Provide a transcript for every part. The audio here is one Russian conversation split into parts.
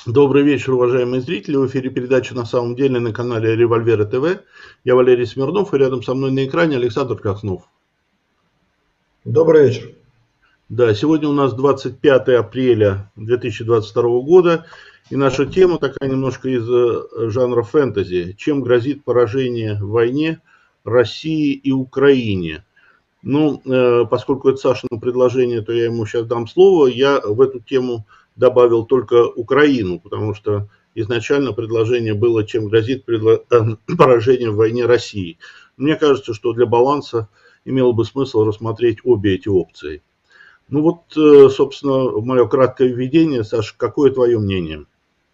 Добрый вечер, уважаемые зрители. В эфире передача «На самом деле» на канале Револьверы ТВ. Я Валерий Смирнов, и рядом со мной на экране Александр Краснов. Добрый вечер. Да, сегодня у нас 25 апреля 2022 года, и наша тема такая немножко из жанра фэнтези. Чем грозит поражение в войне России и Украине? Ну, поскольку это Сашино предложение, то я ему сейчас дам слово. Я в эту тему добавил только Украину, потому что изначально предложение было, чем грозит поражение в войне России. Мне кажется, что для баланса имело бы смысл рассмотреть обе эти опции. Ну вот, собственно, мое краткое введение. Саша, какое твое мнение?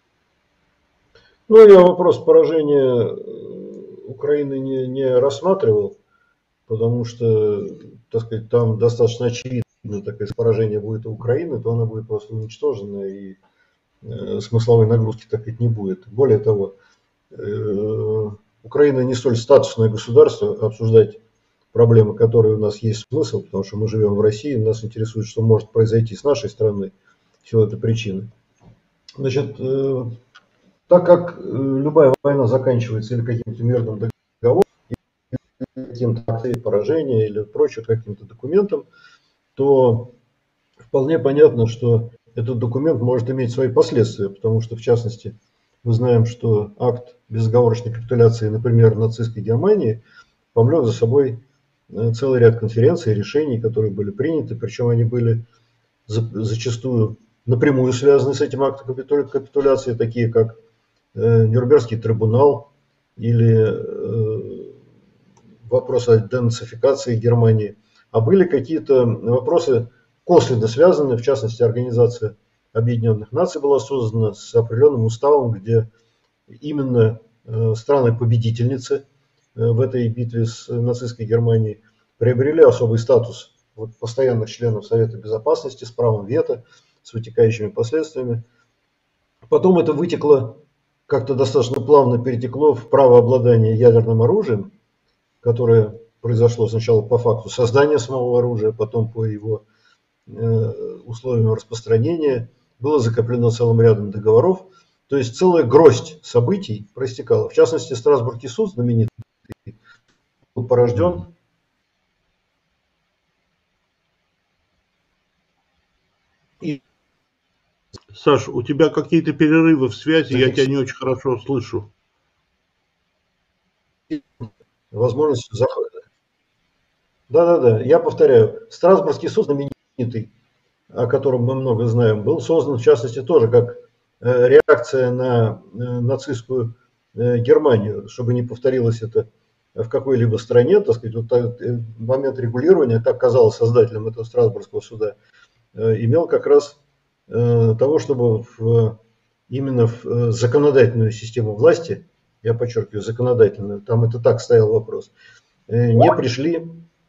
Ну, я вопрос поражения Украины не рассматривал, потому что, так сказать, там достаточно очевидно, так если поражение будет у Украины, то она будет просто уничтожена, и смысловой нагрузки так ведь не будет. Более того, Украина не столь статусное государство, обсуждать проблемы, которые у нас есть смысл, потому что мы живем в России, нас интересует, что может произойти с нашей страной в силу этой причины. Значит, так как любая война заканчивается или каким-то мирным договором, или каким-то актом поражения, или прочим каким-то документом, то вполне понятно, что этот документ может иметь свои последствия, потому что, в частности, мы знаем, что акт безоговорочной капитуляции, например, нацистской Германии, повлек за собой целый ряд конференций и решений, которые были приняты, причем они были зачастую напрямую связаны с этим актом капитуляции, такие как Нюрнбергский трибунал или вопрос о денацификации Германии, а были какие-то вопросы косвенно связаны, в частности, Организация Объединенных Наций была создана с определенным уставом, где именно страны-победительницы в этой битве с нацистской Германией приобрели особый статус постоянных членов Совета Безопасности с правом вето, с вытекающими последствиями. Потом это вытекло, как-то достаточно плавно перетекло в право обладания ядерным оружием, которое произошло сначала по факту создания самого оружия, потом по его условиям распространения, было закреплено целым рядом договоров. То есть целая гроздь событий проистекала. В частности, Страсбургский суд знаменитый был порожден Саш, у тебя какие-то перерывы в связи, я тебя не очень хорошо слышу. возможностью захода. Да, я повторяю, Страсбургский суд знаменитый, о котором мы много знаем, был создан, в частности, тоже как реакция на нацистскую Германию, чтобы не повторилось это в какой-либо стране, так сказать, вот момент регулирования, так казалось создателям этого Страсбургского суда, имел как раз того, чтобы именно в законодательную систему власти, я подчеркиваю, законодательную, там это так стоял вопрос, не пришли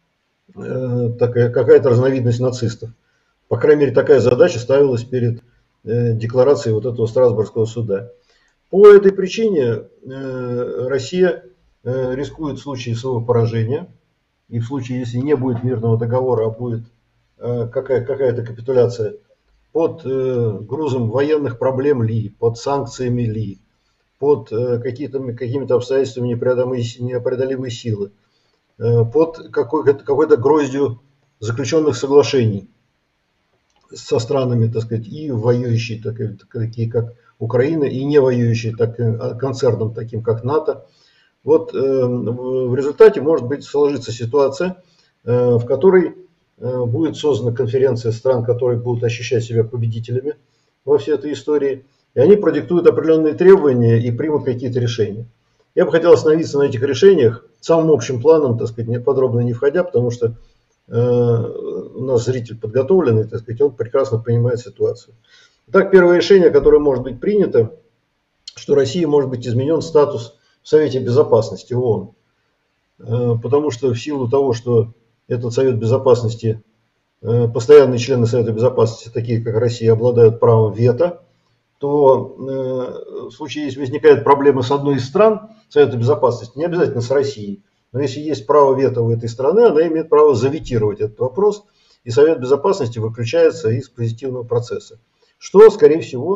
какая-то разновидность нацистов. По крайней мере, такая задача ставилась перед декларацией вот этого Страсбургского суда. По этой причине Россия рискует в случае своего поражения, и в случае, если не будет мирного договора, а будет какая-то капитуляция, под грузом военных проблем ли, под санкциями ли, под какими-то обстоятельствами непреодолимой силы, под какой-то гроздью заключенных соглашений со странами, так сказать, и воюющие, такие как Украина, и не воюющие концерном, таким как НАТО. Вот в результате может быть сложиться ситуация, в которой будет создана конференция стран, которые будут ощущать себя победителями во всей этой истории, и они продиктуют определенные требования и примут какие-то решения. Я бы хотел остановиться на этих решениях самым общим планом, так сказать, подробно не входя, потому что у нас зритель подготовленный, так сказать, он прекрасно понимает ситуацию. Итак, первое решение, которое может быть принято, что России может быть изменен статус в Совете Безопасности ООН, потому что в силу того, что этот Совет Безопасности, постоянные члены Совета Безопасности, такие как Россия, обладают правом вето, то в случае, если возникает проблема с одной из стран Совета Безопасности, не обязательно с Россией, но если есть право вето у этой страны, она имеет право заветировать этот вопрос, и Совет Безопасности выключается из позитивного процесса. Что, скорее всего,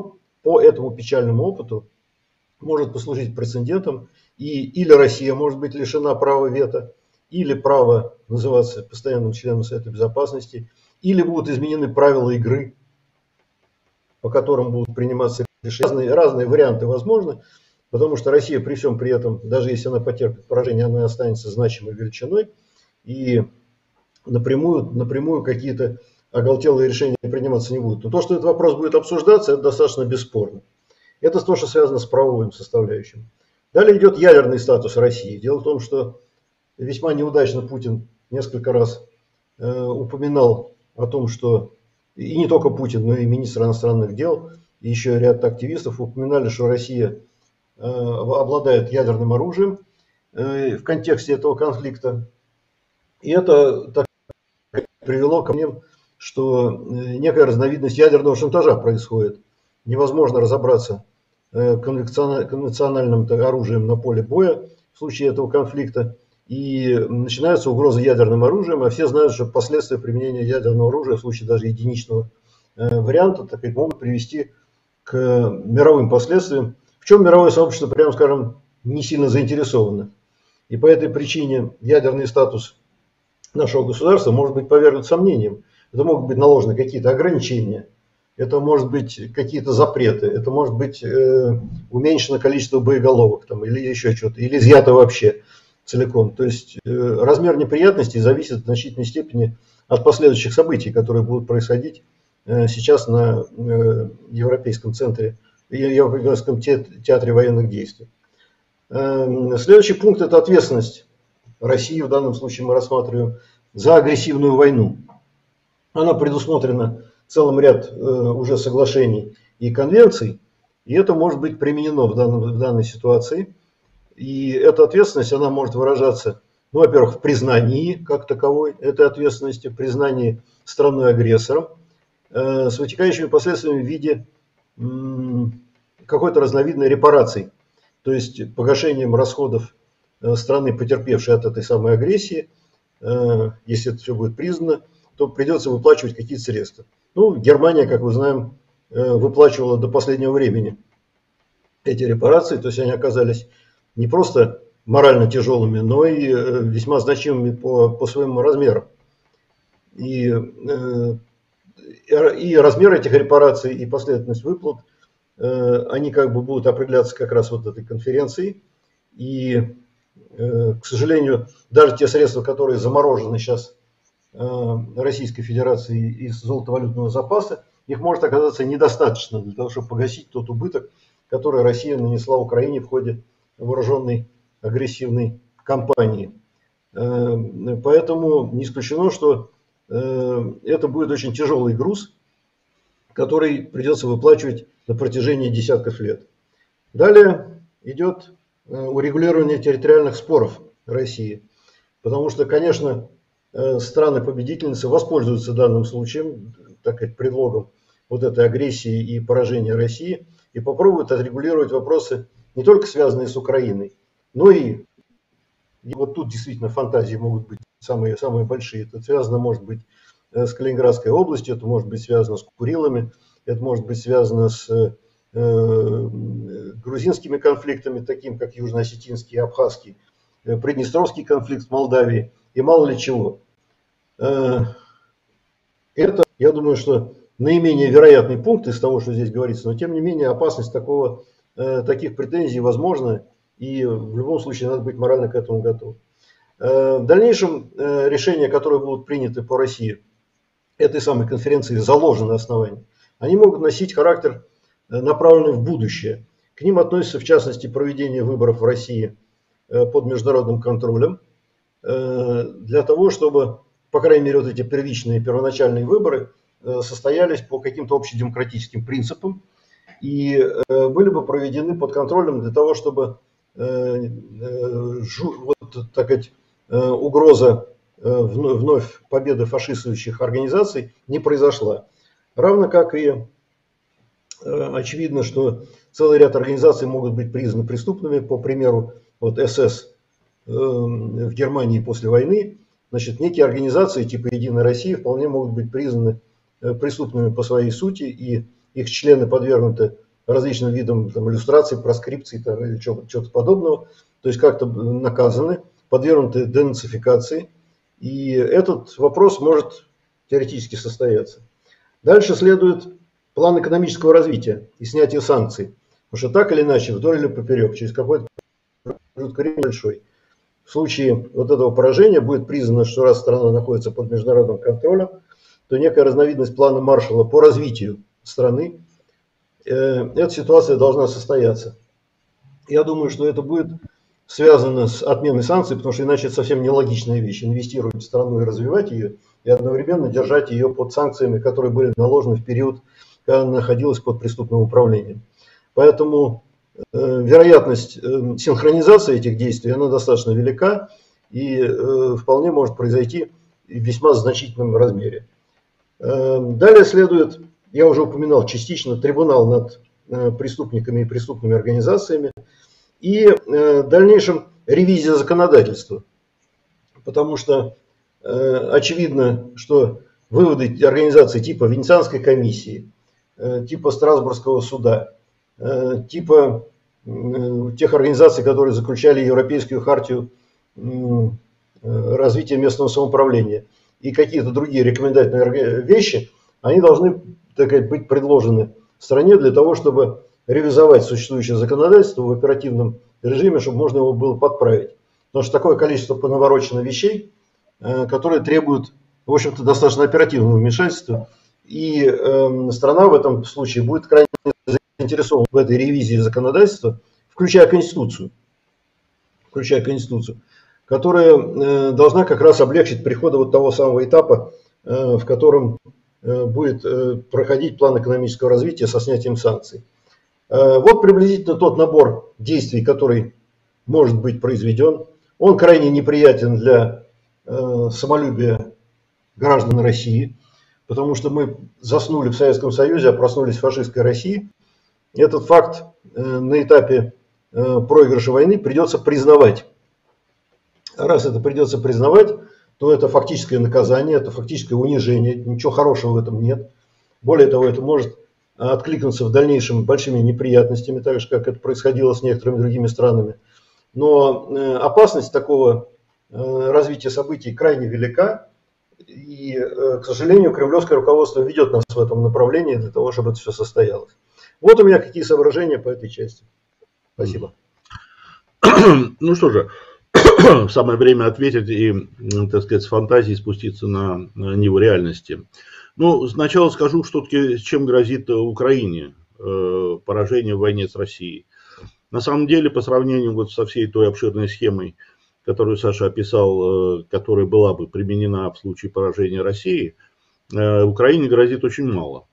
по этому печальному опыту может послужить прецедентом, и или Россия может быть лишена права вето, или права называться постоянным членом Совета Безопасности, или будут изменены правила игры, по которым будут приниматься решения. Разные варианты возможны, потому что Россия при всем при этом, даже если она потерпит поражение, она останется значимой величиной, и напрямую какие-то оголтелые решения приниматься не будут. Но то, что этот вопрос будет обсуждаться, это достаточно бесспорно. Это то, что связано с правовым составляющим. Далее идет ядерный статус России. Дело в том, что весьма неудачно Путин несколько раз упоминал о том, что, и не только Путин, но и министр иностранных дел, и еще ряд активистов упоминали, что Россия обладает ядерным оружием в контексте этого конфликта. И это так привело ко мне, что некая разновидность ядерного шантажа происходит. Невозможно разобраться конвенциональным оружием на поле боя в случае этого конфликта. И начинаются угрозы ядерным оружием, а все знают, что последствия применения ядерного оружия в случае даже единичного варианта так сказать, могут привести к мировым последствиям, в чем мировое сообщество, прямо скажем, не сильно заинтересовано. И по этой причине ядерный статус нашего государства может быть подвергнут сомнениям. Это могут быть наложены какие-то ограничения, это может быть какие-то запреты, это может быть уменьшено количество боеголовок там, или еще что-то, или изъято вообще целиком. То есть размер неприятностей зависит в значительной степени от последующих событий, которые будут происходить сейчас на Европейском театре военных действий. Следующий пункт – это ответственность России, в данном случае мы рассматриваем, за агрессивную войну. Она предусмотрена целым ряд уже соглашений и конвенций, и это может быть применено в данной ситуации. И эта ответственность, она может выражаться, ну, во-первых, в признании как таковой этой ответственности, в признании страной-агрессором, с вытекающими последствиями в виде какой-то разновидной репараций, то есть погашением расходов страны, потерпевшей от этой самой агрессии. Если это все будет признано, то придется выплачивать какие-то средства. Ну, Германия, как мы знаем, выплачивала до последнего времени эти репарации, то есть они оказались не просто морально тяжелыми, но и весьма значимыми по своему размеру. И размер этих репараций и последовательность выплат, они как бы будут определяться как раз вот этой конференцией. И, к сожалению, даже те средства, которые заморожены сейчас Российской Федерацией из золотовалютного запаса, их может оказаться недостаточно для того, чтобы погасить тот убыток, который Россия нанесла Украине в ходе вооруженной агрессивной кампании. Поэтому не исключено, что это будет очень тяжелый груз, который придется выплачивать на протяжении десятков лет. Далее идет урегулирование территориальных споров России. Потому что, конечно, страны-победительницы воспользуются данным случаем, так сказать, предлогом вот этой агрессии и поражения России, и попробуют отрегулировать вопросы, не только связанные с Украиной, но и вот тут действительно фантазии могут быть самые большие. Это связано, может быть, с Калининградской областью, это может быть связано с Курилами, это может быть связано с грузинскими конфликтами, таким как южно-осетинский и абхазский, приднестровский конфликт в Молдавии и мало ли чего. Это, я думаю, что наименее вероятный пункт из того, что здесь говорится, но тем не менее опасность таких претензий возможна, и в любом случае надо быть морально к этому готовым. В дальнейшем решения, которые будут приняты по России этой самой конференции, заложены основания. Они могут носить характер, направленный в будущее. К ним относятся, в частности, проведение выборов в России под международным контролем, для того, чтобы, по крайней мере, вот эти первичные, первоначальные выборы состоялись по каким-то общедемократическим принципам и были бы проведены под контролем для того, чтобы угроза вновь победы фашистующих организаций не произошла. Равно как и очевидно, что целый ряд организаций могут быть признаны преступными, по примеру вот СС в Германии после войны. Значит, некие организации типа «Единой России» вполне могут быть признаны преступными по своей сути, и их члены подвергнуты различным видам там, иллюстраций, проскрипций там, или чего-то подобного, то есть как-то наказаны, подвергнуты денацификации, и этот вопрос может теоретически состояться. Дальше следует план экономического развития и снятия санкций, потому что так или иначе, вдоль или поперек, через какой-то промежуток времени большой, в случае вот этого поражения будет признано, что раз страна находится под международным контролем, то некая разновидность плана Маршалла по развитию страны, эта ситуация должна состояться. Я думаю, что это будет связано с отменой санкций, потому что иначе это совсем нелогичная вещь. Инвестировать в страну и развивать ее, и одновременно держать ее под санкциями, которые были наложены в период, когда она находилась под преступным управлением. Поэтому вероятность синхронизации этих действий, она достаточно велика и вполне может произойти в весьма значительном размере. Далее следует, я уже упоминал частично, трибунал над преступниками и преступными организациями и в дальнейшем ревизия законодательства. Потому что очевидно, что выводы организаций типа Венецианской комиссии, типа Страсбургского суда, типа тех организаций, которые заключали Европейскую хартию развития местного самоуправления и какие-то другие рекомендательные вещи, они должны, так сказать, быть предложены стране для того, чтобы ревизовать существующее законодательство в оперативном режиме, чтобы можно его было подправить. Потому что такое количество понаворочено вещей, которые требуют, в общем-то, достаточно оперативного вмешательства, и страна в этом случае будет крайне заинтересована в этой ревизии законодательства, включая Конституцию, которая должна как раз облегчить приход вот того самого этапа, в котором будет проходить план экономического развития со снятием санкций. Вот приблизительно тот набор действий, который может быть произведен. Он крайне неприятен для самолюбия граждан России, потому что мы заснули в Советском Союзе, а проснулись в фашистской России. Этот факт на этапе проигрыша войны придется признавать. Раз это придется признавать, то это фактическое наказание, это фактическое унижение, ничего хорошего в этом нет. Более того, это может откликнуться в дальнейшем большими неприятностями, так же, как это происходило с некоторыми другими странами. Но опасность такого развития событий крайне велика, и, к сожалению, кремлевское руководство ведет нас в этом направлении для того, чтобы это все состоялось. Вот у меня какие соображения по этой части. Спасибо. Ну что же, самое время ответить и, так сказать, с фантазией спуститься на ниву реальности. Ну, сначала скажу, что чем грозит Украине поражение в войне с Россией. На самом деле, по сравнению вот со всей той обширной схемой, которую Саша описал, которая была бы применена в случае поражения России, Украине грозит очень мало.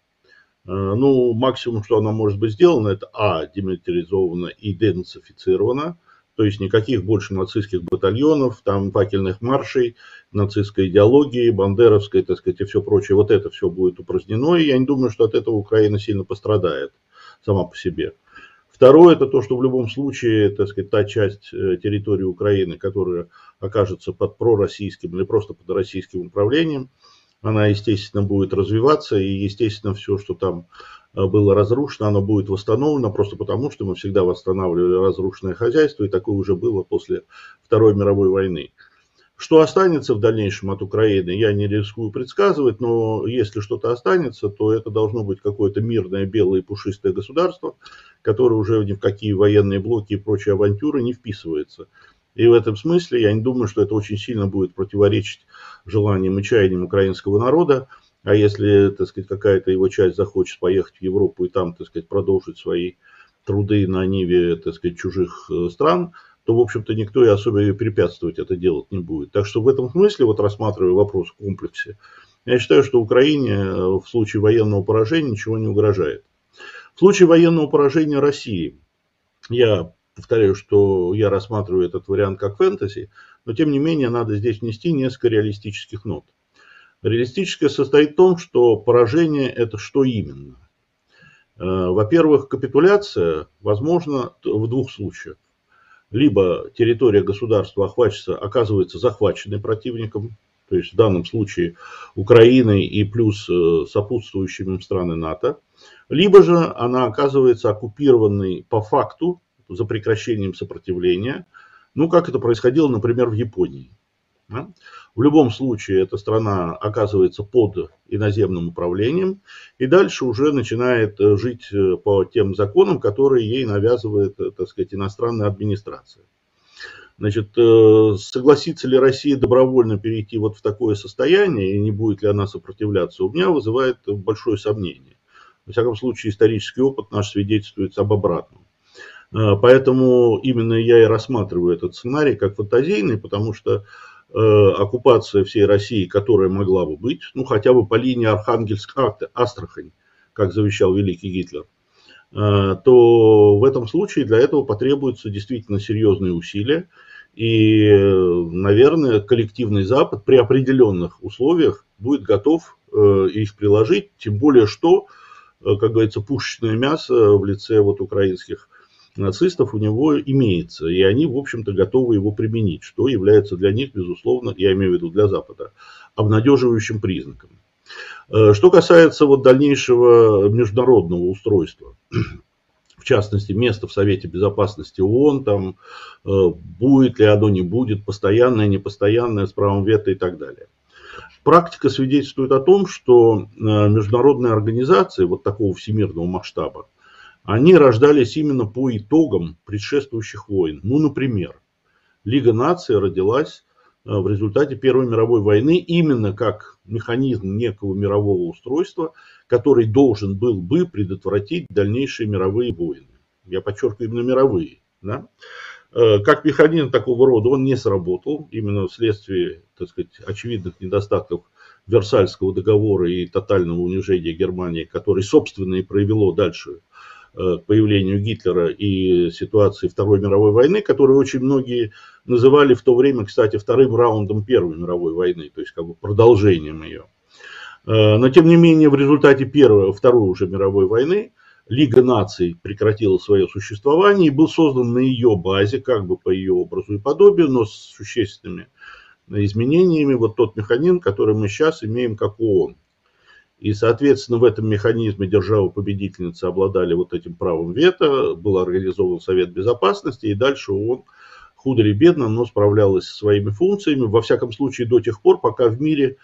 Ну, максимум, что она может быть сделана, это демилитаризована и денацифицирована, то есть никаких больше нацистских батальонов, там факельных маршей, нацистской идеологии, бандеровской, так сказать, и все прочее. Вот это все будет упразднено, и я не думаю, что от этого Украина сильно пострадает сама по себе. Второе, это то, что в любом случае, так сказать, та часть территории Украины, которая окажется под пророссийским или просто под российским управлением, она, естественно, будет развиваться, и, естественно, все, что там было разрушено, оно будет восстановлено, просто потому, что мы всегда восстанавливали разрушенное хозяйство, и такое уже было после Второй мировой войны. Что останется в дальнейшем от Украины, я не рискую предсказывать, но если что-то останется, то это должно быть какое-то мирное, белое и пушистое государство, которое уже ни в какие военные блоки и прочие авантюры не вписывается. И в этом смысле я не думаю, что это очень сильно будет противоречить желаниям и чаяниям украинского народа. А если, так сказать, какая-то его часть захочет поехать в Европу и там, так сказать, продолжить свои труды на ниве, так сказать, чужих стран, то, в общем-то, никто и особо ее препятствовать это делать не будет. Так что в этом смысле, вот рассматривая вопрос в комплексе, я считаю, что Украине в случае военного поражения ничего не угрожает. В случае военного поражения России, я повторяю, что я рассматриваю этот вариант как фэнтези, но тем не менее надо здесь внести несколько реалистических нот. Реалистическое состоит в том, что поражение это что именно? Во-первых, капитуляция возможна в двух случаях. Либо территория государства оказывается захваченной противником, то есть в данном случае Украиной и плюс сопутствующими страны НАТО, либо же она оказывается оккупированной по факту за прекращением сопротивления, ну как это происходило, например, в Японии. Да? В любом случае эта страна оказывается под иноземным управлением и дальше уже начинает жить по тем законам, которые ей навязывает, так сказать, иностранная администрация. Значит, согласится ли Россия добровольно перейти вот в такое состояние и не будет ли она сопротивляться, у меня вызывает большое сомнение. Во всяком случае, исторический опыт наш свидетельствует об обратном. Поэтому именно я и рассматриваю этот сценарий как фантазийный, потому что оккупация всей России, которая могла бы быть, ну хотя бы по линии Архангельск-Астрахань, как завещал великий Гитлер, то в этом случае для этого потребуются действительно серьезные усилия. И, наверное, коллективный Запад при определенных условиях будет готов их приложить, тем более что, как говорится, пушечное мясо в лице вот украинских нацистов у него имеется, и они, в общем-то, готовы его применить, что является для них, безусловно, я имею в виду для Запада, обнадеживающим признаком. Что касается вот дальнейшего международного устройства, в частности, место в Совете Безопасности ООН, там, будет ли оно, не будет, постоянное, непостоянное, с правом вето и так далее. Практика свидетельствует о том, что международные организации вот такого всемирного масштаба, они рождались именно по итогам предшествующих войн. Ну, например, Лига наций родилась в результате Первой мировой войны именно как механизм некого мирового устройства, который должен был бы предотвратить дальнейшие мировые войны. Я подчеркиваю, именно мировые. Да? Как механизм такого рода он не сработал, именно вследствие, так сказать, очевидных недостатков Версальского договора и тотального унижения Германии, который, собственно, и привело дальше к появлению Гитлера и ситуации Второй мировой войны, которую очень многие называли в то время, кстати, вторым раундом Первой мировой войны, то есть как бы продолжением ее. Но тем не менее в результате Второй уже мировой войны Лига наций прекратила свое существование и был создан на ее базе, как бы по ее образу и подобию, но с существенными изменениями, вот тот механизм, который мы сейчас имеем как ООН. И, соответственно, в этом механизме державы-победительницы обладали вот этим правом вето, был организован Совет Безопасности, и дальше ООН худо или бедно, но справлялась со своими функциями, во всяком случае до тех пор, пока в мире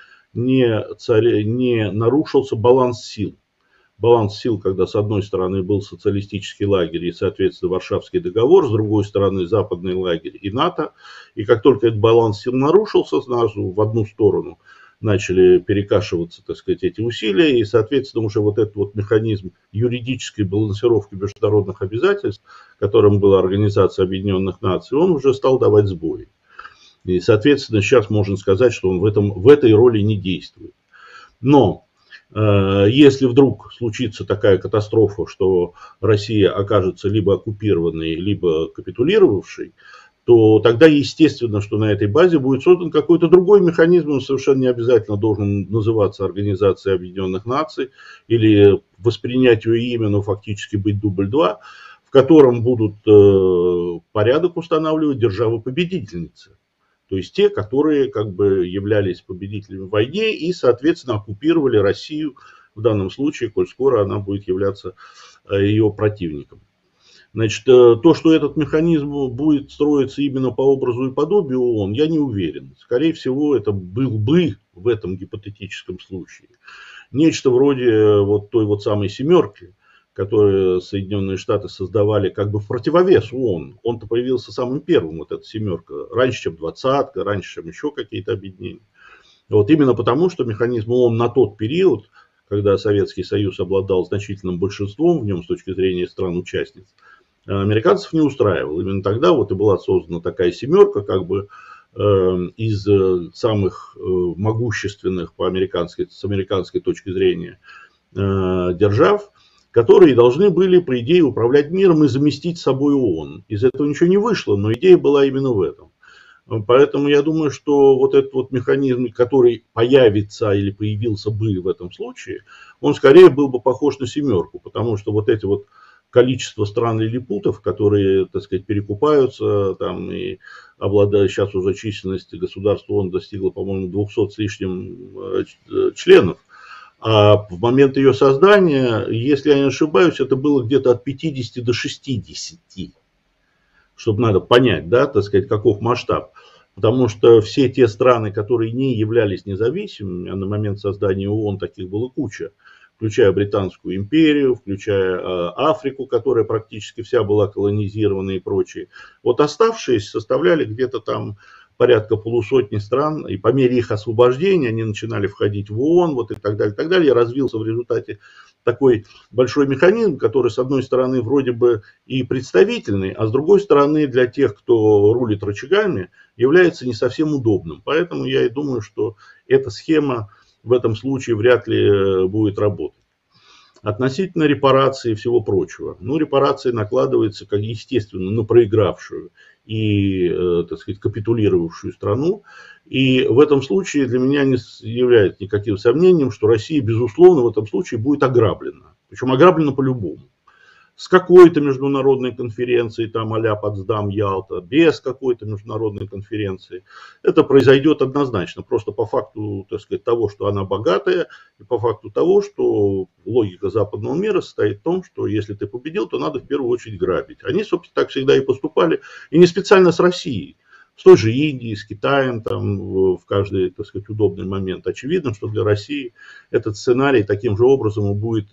не нарушился баланс сил. Баланс сил, когда с одной стороны был социалистический лагерь и, соответственно, Варшавский договор, с другой стороны западный лагерь и НАТО. И как только этот баланс сил нарушился сразу в одну сторону, начали перекашиваться, так сказать, эти усилия, и, соответственно, уже вот этот вот механизм юридической балансировки международных обязательств, которым была Организация Объединенных Наций, он уже стал давать сбои. И, соответственно, сейчас можно сказать, что он в этой роли не действует. Но если вдруг случится такая катастрофа, что Россия окажется либо оккупированной, либо капитулировавшей, то тогда естественно, что на этой базе будет создан какой-то другой механизм, он совершенно не обязательно должен называться Организацией Объединенных Наций или воспринять ее имя, но фактически быть дубль 2, в котором будут порядок устанавливать державы-победительницы. То есть те, которые как бы являлись победителями в войне и, соответственно, оккупировали Россию в данном случае, коль скоро она будет являться ее противником. Значит, то, что этот механизм будет строиться именно по образу и подобию ООН, я не уверен. Скорее всего, это был бы в этом гипотетическом случае нечто вроде вот той вот самой «семерки», которую Соединенные Штаты создавали как бы в противовес ООН. Он-то появился самым первым, вот эта «семерка», раньше, чем «двадцатка», раньше, чем еще какие-то объединения. Вот именно потому, что механизм ООН на тот период, когда Советский Союз обладал значительным большинством в нем с точки зрения стран-участниц, американцев не устраивал. Именно тогда вот и была создана такая «семерка», как бы из самых могущественных с американской точки зрения держав, которые должны были, по идее, управлять миром и заместить собой ООН. Из этого ничего не вышло, но идея была именно в этом. Поэтому я думаю, что вот этот вот механизм, который появится или появился бы в этом случае, он скорее был бы похож на «семерку», потому что вот эти вот количество стран-лилипутов, которые, так сказать, перекупаются там и обладают, сейчас уже численность государства ООН достигла, по-моему, 200 с лишним членов. А в момент ее создания, если я не ошибаюсь, это было где-то от 50 до 60. Чтобы надо понять, да, так сказать, каков масштаб. Потому что все те страны, которые не являлись независимыми, а на момент создания ООН таких было куча, включая Британскую империю, включая Африку, которая практически вся была колонизирована и прочее. Вот оставшиеся составляли где-то там порядка полусотни стран, и по мере их освобождения они начинали входить в ООН, вот и так далее, и так далее. Развился в результате такой большой механизм, который, с одной стороны, вроде бы и представительный, а с другой стороны, для тех, кто рулит рычагами, является не совсем удобным. Поэтому я и думаю, что эта схема в этом случае вряд ли будет работать. Относительно репараций и всего прочего. Ну, репарации накладываются, как естественно, на проигравшую и, так сказать, капитулировавшую страну. И в этом случае для меня не является никаким сомнением, что Россия, безусловно, в этом случае будет ограблена. Причем ограблена по-любому. С какой-то международной конференции, там а-ля Потсдам, Ялта, без какой-то международной конференции. Это произойдет однозначно, просто по факту, так сказать, того, что она богатая, и по факту того, что логика западного мира состоит в том, что если ты победил, то надо в первую очередь грабить. Они, собственно, так всегда и поступали, и не специально с Россией. С той же Индией, с Китаем, там, в каждый, так сказать, удобный момент. Очевидно, что для России этот сценарий таким же образом будет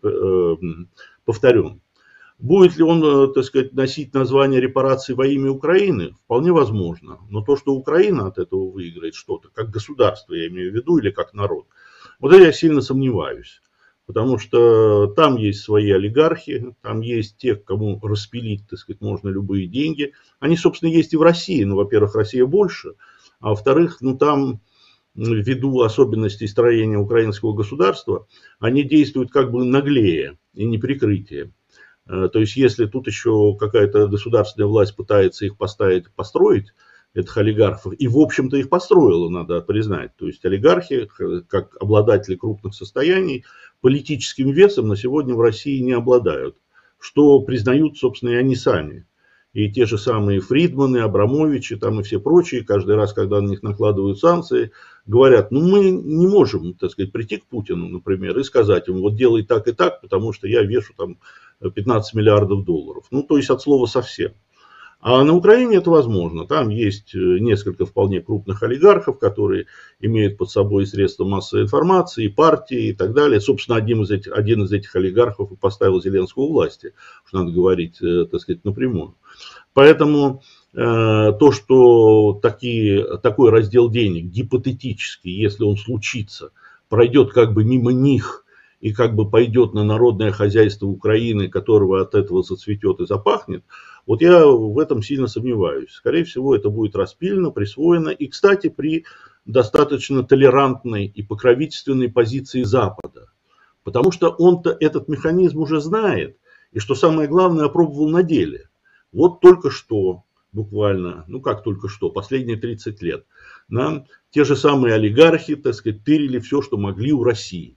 повторен. Будет ли он, так сказать, носить название репараций во имя Украины? Вполне возможно. Но то, что Украина от этого выиграет что-то, как государство, я имею в виду, или как народ, вот это я сильно сомневаюсь. Потому что там есть свои олигархи, там есть те, кому распилить, так сказать, можно любые деньги. Они, собственно, есть и в России. Ну, во-первых, Россия больше, а во-вторых, ну, там, ввиду особенностей строения украинского государства, они действуют как бы наглее и неприкрытие. То есть, если тут еще какая-то государственная власть пытается их построить, этих олигархов, и, в общем-то, их построила, надо признать. То есть, олигархи, как обладатели крупных состояний, политическим весом на сегодня в России не обладают, что признают, собственно, и они сами. И те же самые Фридманы, Абрамовичи там и все прочие, каждый раз, когда на них накладывают санкции, говорят, ну мы не можем, так сказать, прийти к Путину, например, и сказать ему, вот делай так и так, потому что я вешу там 15 миллиардов долларов. Ну, то есть от слова совсем. А на Украине это возможно. Там есть несколько вполне крупных олигархов, которые имеют под собой средства массовой информации, партии и так далее. Собственно, один из этих олигархов и поставил Зеленского у власти, что надо говорить, так сказать, напрямую. Поэтому то, что такой раздел денег гипотетически, если он случится, пройдет как бы мимо них и как бы пойдет на народное хозяйство Украины, которого от этого зацветет и запахнет, вот я в этом сильно сомневаюсь. Скорее всего, это будет распилено, присвоено. И, кстати, при достаточно толерантной и покровительственной позиции Запада. Потому что он-то этот механизм уже знает. И, что самое главное, опробовал на деле. Вот только что, буквально, ну как только что, последние 30 лет, нам те же самые олигархи, так сказать, тырили все, что могли у России.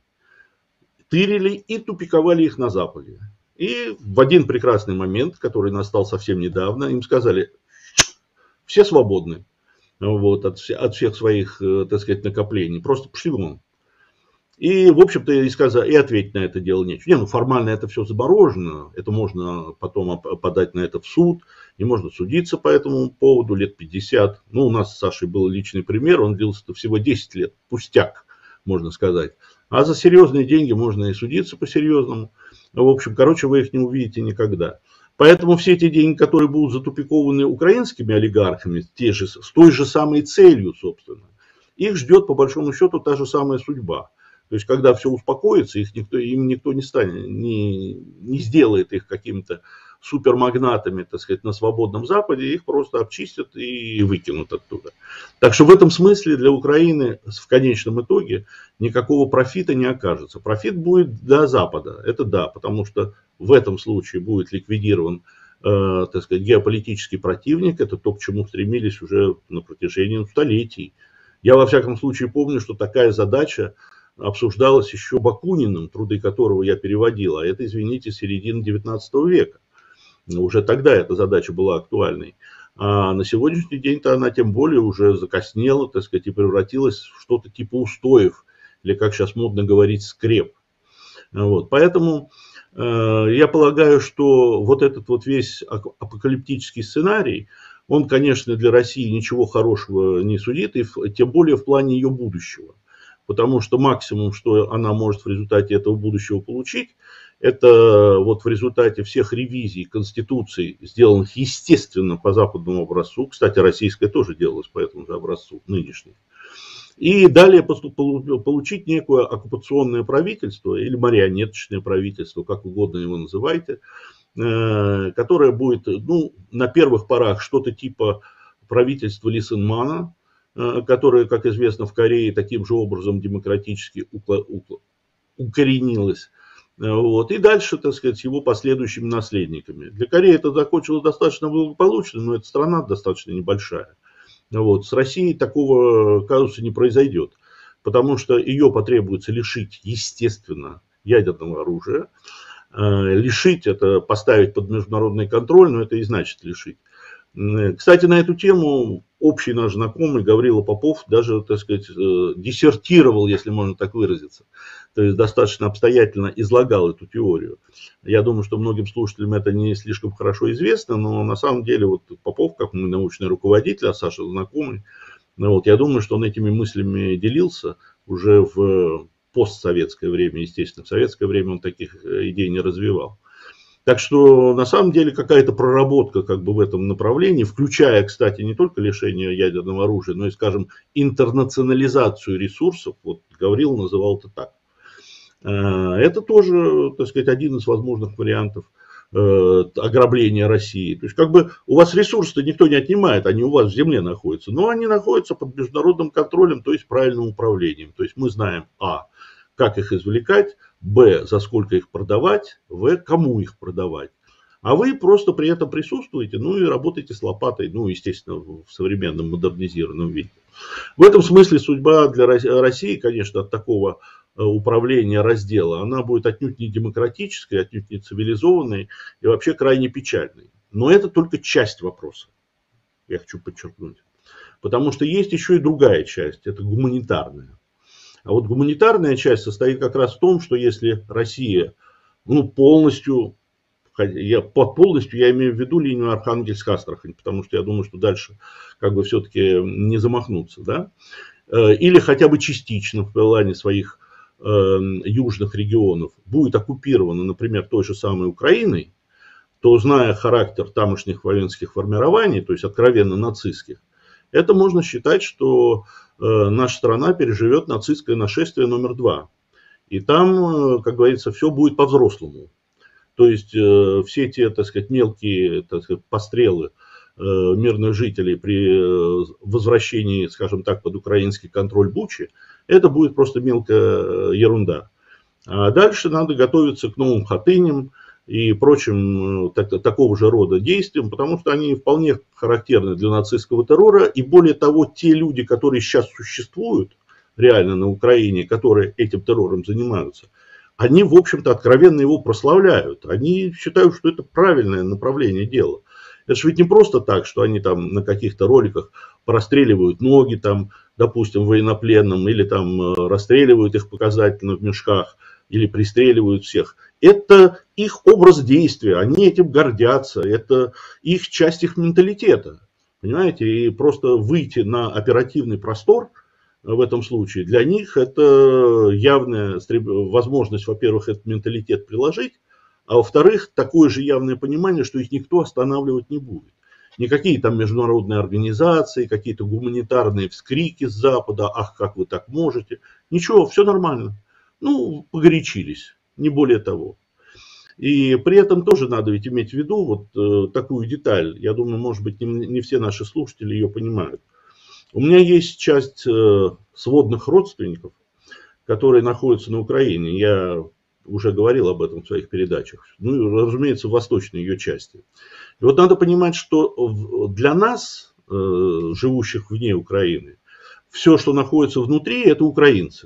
Тырили и тупиковали их на Западе. И в один прекрасный момент, который настал совсем недавно, им сказали, все свободны вот, от всех своих, так сказать, накоплений, просто пошли вон. И, в общем-то, и сказали, и ответить на это дело нечего. Не, ну формально это все заморожено, это можно потом подать на это в суд, и можно судиться по этому поводу лет 50. Ну, у нас с Сашей был личный пример, он длился всего 10 лет, пустяк, можно сказать. А за серьезные деньги можно и судиться по-серьезному. В общем, короче, вы их не увидите никогда. Поэтому все эти деньги, которые будут затупикованы украинскими олигархами, с той же самой целью, собственно, их ждет, по большому счету, та же самая судьба. То есть, когда все успокоится, им никто не сделает их какими-то супермагнатами, так сказать, на свободном Западе, их просто обчистят и выкинут оттуда. Так что в этом смысле для Украины в конечном итоге никакого профита не окажется. Профит будет для Запада, это да, потому что в этом случае будет ликвидирован, так сказать, геополитический противник, это то, к чему стремились уже на протяжении столетий. Я во всяком случае помню, что такая задача обсуждалось еще Бакуниным, труды которого я переводил, а это, извините, середина 19 века. Уже тогда эта задача была актуальной. А на сегодняшний день-то она тем более уже закоснела, так сказать, и превратилась в что-то типа устоев, или, как сейчас модно говорить, скреп. Вот. Поэтому я полагаю, что вот этот вот весь апокалиптический сценарий, он, конечно, для России ничего хорошего не сулит, и тем более в плане ее будущего. Потому что максимум, что она может в результате этого будущего получить, это вот в результате всех ревизий Конституции, сделанных, естественно, по западному образцу, кстати, российская тоже делалась по этому же образцу, нынешней, и далее получить некое оккупационное правительство или марионеточное правительство, как угодно его называйте, которое будет, ну, на первых порах что-то типа правительства Ли Сен Мана, которое, как известно, в Корее таким же образом демократически укоренилось. Вот. И дальше, так сказать, с его последующими наследниками. Для Кореи это закончилось достаточно благополучно, но эта страна достаточно небольшая. Вот. С Россией такого казуса не произойдет, потому что ее потребуется лишить, естественно, ядерного оружия. Лишить — это поставить под международный контроль, но это и значит лишить. Кстати, на эту тему общий наш знакомый Гаврила Попов даже, так сказать, диссертировал, если можно так выразиться. То есть достаточно обстоятельно излагал эту теорию. Я думаю, что многим слушателям это не слишком хорошо известно, но на самом деле вот Попов, как мой научный руководитель, а Саша знакомый, вот, я думаю, что он этими мыслями делился уже в постсоветское время, естественно. В советское время он таких идей не развивал. Так что, на самом деле, какая-то проработка как бы в этом направлении, включая, кстати, не только лишение ядерного оружия, но и, скажем, интернационализацию ресурсов, вот Гаврил называл это так. Это тоже, так сказать, один из возможных вариантов ограбления России. То есть, как бы у вас ресурсы никто не отнимает, они у вас в земле находятся, но они находятся под международным контролем, то есть правильным управлением. То есть мы знаем, как их извлекать, б, за сколько их продавать, в, кому их продавать. А вы просто при этом присутствуете, ну и работаете с лопатой, ну, естественно, в современном модернизированном виде. В этом смысле судьба для России, конечно, от такого управления раздела, она будет отнюдь не демократической, отнюдь не цивилизованной и вообще крайне печальной. Но это только часть вопроса, я хочу подчеркнуть. Потому что есть еще и другая часть, это гуманитарная. А вот гуманитарная часть состоит как раз в том, что если Россия, ну, полностью, я имею в виду линию Архангельск-Астрахань, потому что я думаю, что дальше как бы все-таки не замахнуться, да, или хотя бы частично в плане своих южных регионов будет оккупирована, например, той же самой Украиной, то, зная характер тамошних воинских формирований, то есть откровенно нацистских, это можно считать, что наша страна переживет нацистское нашествие номер 2. И там, как говорится, все будет по-взрослому. То есть все те, так сказать, мелкие, так сказать, пострелы мирных жителей при возвращении, скажем так, под украинский контроль Бучи, это будет просто мелкая ерунда. А дальше надо готовиться к новым Хатыням и прочим такого же рода действиям, потому что они вполне характерны для нацистского террора. И более того, те люди, которые сейчас существуют реально на Украине, которые этим террором занимаются, они, в общем-то, откровенно его прославляют. Они считают, что это правильное направление дела. Это же ведь не просто так, что они там на каких-то роликах простреливают ноги, там, допустим, военнопленным, или там расстреливают их показательно в мешках, или пристреливают всех. Это их образ действия, они этим гордятся, это их часть их менталитета. Понимаете, и просто выйти на оперативный простор в этом случае, для них это явная возможность, во-первых, этот менталитет приложить, а во-вторых, такое же явное понимание, что их никто останавливать не будет. Никакие там международные организации, какие-то гуманитарные вскрики с Запада, ах, как вы так можете. Ничего, все нормально. Ну, погорячились, не более того. И при этом тоже надо ведь иметь в виду вот такую деталь. Я думаю, может быть, не все наши слушатели ее понимают. У меня есть часть сводных родственников, которые находятся на Украине. Я уже говорил об этом в своих передачах. Ну, разумеется, в восточной ее части. И вот надо понимать, что для нас, живущих вне Украины, все, что находится внутри, это украинцы.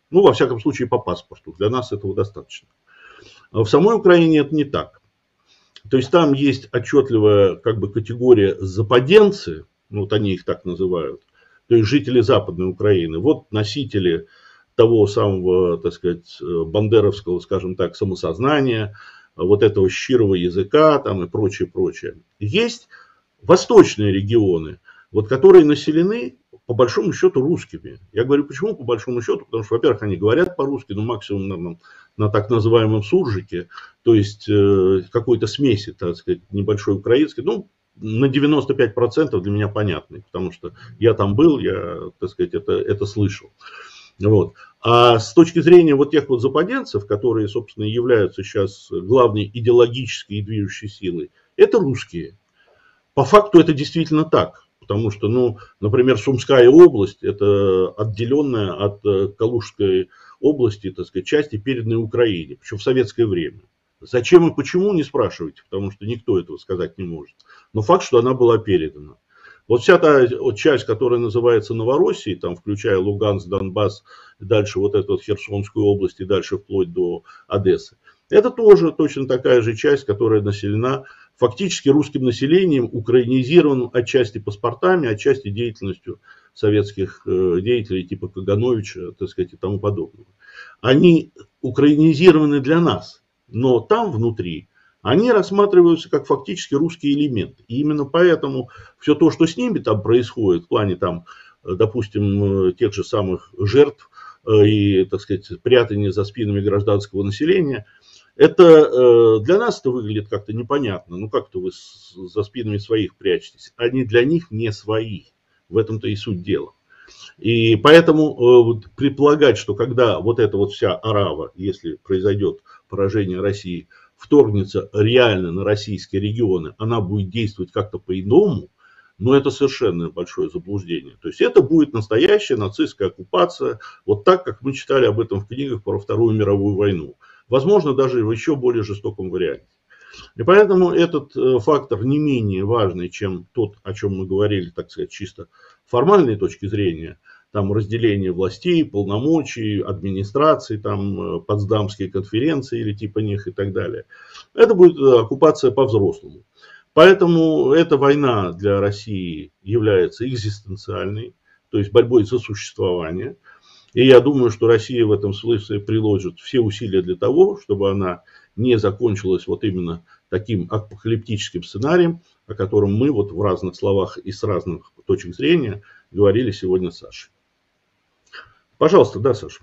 Ну, во всяком случае, по паспорту. Для нас этого достаточно. В самой Украине это не так. То есть там есть отчетливая как бы категория западенцы, ну, вот они их так называют, то есть жители Западной Украины. Вот носители того самого, так сказать, бандеровского, скажем так, самосознания, вот этого щирого языка там и прочее, прочее. Есть восточные регионы, вот, которые населены по большому счету русскими. Я говорю, почему по большому счету? Потому что, во-первых, они говорят по-русски, ну, максимум на так называемом суржике, то есть какой-то смеси, так сказать, небольшой украинской, ну, на 95% для меня понятный, потому что я там был, я, так сказать, это слышал. Вот. А с точки зрения вот тех вот западенцев, которые, собственно, являются сейчас главной идеологической и движущей силой, это русские. По факту это действительно так. Потому что, ну, например, Сумская область – это отделенная от Калужской области, так сказать, части, переданной Украине, причем в советское время. Зачем и почему, не спрашивайте, потому что никто этого сказать не может. Но факт, что она была передана. Вот вся та вот часть, которая называется Новороссией, там, включая Луганск, Донбасс, дальше вот эту вот Херсонскую область и дальше вплоть до Одессы, это тоже точно такая же часть, которая населена фактически русским населением, украинизированным отчасти паспортами, отчасти деятельностью советских деятелей типа Кагановича, так сказать, и тому подобного. Они украинизированы для нас, но там внутри они рассматриваются как фактически русский элемент. И именно поэтому все то, что с ними там происходит, в плане там, допустим, тех же самых жертв и, так сказать, прятания за спинами гражданского населения, это для нас это выглядит как-то непонятно. Ну как-то вы за спинами своих прячетесь. Они для них не свои. В этом-то и суть дела. И поэтому предполагать, что когда вот эта вот вся арава, если произойдет поражение России, вторгнется реально на российские регионы, она будет действовать как-то по-иному, но это совершенно большое заблуждение. То есть это будет настоящая нацистская оккупация, вот так, как мы читали об этом в книгах про Вторую мировую войну. Возможно, даже в еще более жестоком варианте. И поэтому этот фактор не менее важный, чем тот, о чем мы говорили, так сказать, чисто формальной точки зрения, там разделение властей, полномочий, администрации, там Потсдамские конференции или типа них и так далее. Это будет оккупация по-взрослому. Поэтому эта война для России является экзистенциальной, то есть борьбой за существование. И я думаю, что Россия в этом смысле приложит все усилия для того, чтобы она не закончилась вот именно таким апокалиптическим сценарием, о котором мы вот в разных словах и с разных точек зрения говорили сегодня с Сашей. Пожалуйста, да, Саша.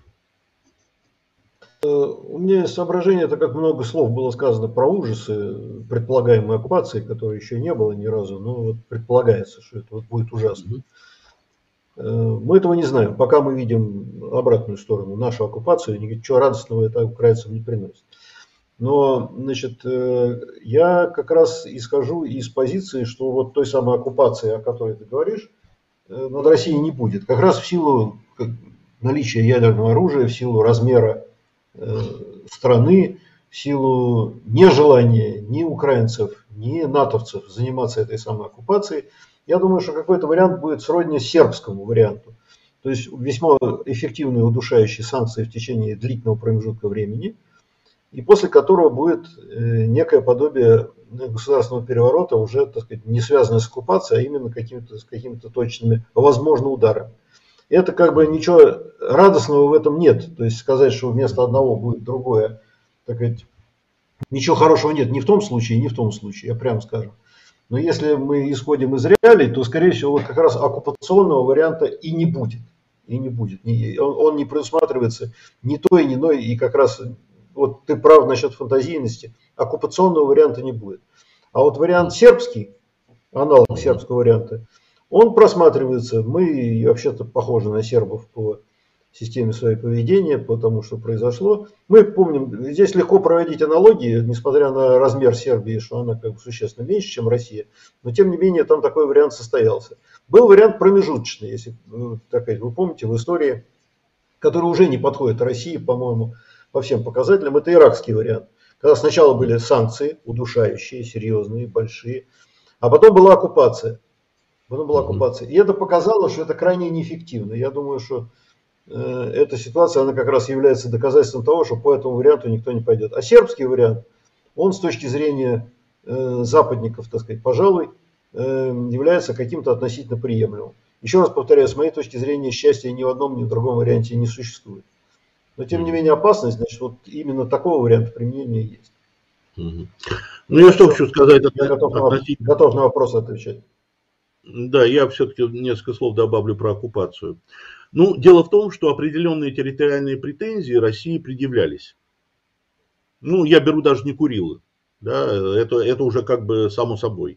У меня есть соображение, так как много слов было сказано про ужасы предполагаемой оккупации, которой еще не было ни разу, но вот предполагается, что это вот будет ужасно. Мы этого не знаем, пока мы видим обратную сторону, нашу оккупацию, ничего радостного это украинцам не приносит. Но, значит, я как раз исхожу из позиции, что вот той самой оккупации, о которой ты говоришь, над Россией не будет. Как раз в силу наличия ядерного оружия, в силу размера страны, в силу нежелания ни украинцев, ни натовцев заниматься этой самой оккупацией. Я думаю, что какой-то вариант будет сродни сербскому варианту. То есть весьма эффективные удушающие санкции в течение длительного промежутка времени, и после которого будет некое подобие государственного переворота, уже, так сказать, не связанное с оккупацией, а именно с какими-то точными, возможно, ударами. Это как бы ничего радостного в этом нет. То есть сказать, что вместо одного будет другое, так сказать, ничего хорошего нет ни в том случае, ни в том случае, я прямо скажу. Но если мы исходим из реалий, то, скорее всего, вот как раз оккупационного варианта и не будет. И не будет. Он не предусматривается ни той, ни иной. И как раз, вот ты прав насчет фантазийности, оккупационного варианта не будет. А вот вариант сербский, аналог сербского варианта, он просматривается. Мы вообще-то похожи на сербов по системе своего поведения, по тому, что произошло. Мы помним, здесь легко проводить аналогии, несмотря на размер Сербии, что она как бы существенно меньше, чем Россия, но тем не менее там такой вариант состоялся. Был вариант промежуточный, если так сказать, вы помните в истории, который уже не подходит России, по-моему, по всем показателям, это иракский вариант. Когда сначала были санкции, удушающие, серьезные, большие, а потом была оккупация. И это показало, что это крайне неэффективно. Я думаю, что эта ситуация, она как раз является доказательством того, что по этому варианту никто не пойдет. А сербский вариант, он с точки зрения западников, так сказать, пожалуй, является каким-то относительно приемлемым. Еще раз повторяю, с моей точки зрения, счастья ни в одном, ни в другом варианте не существует. Но, тем не менее, опасность, значит, вот именно такого варианта применения есть. Ну, я что хочу сказать Я готов на вопрос отвечать. Да, я все-таки несколько слов добавлю про оккупацию. Ну, дело в том, что определенные территориальные претензии России предъявлялись. Ну, я беру даже не Курилы, да, это уже как бы само собой.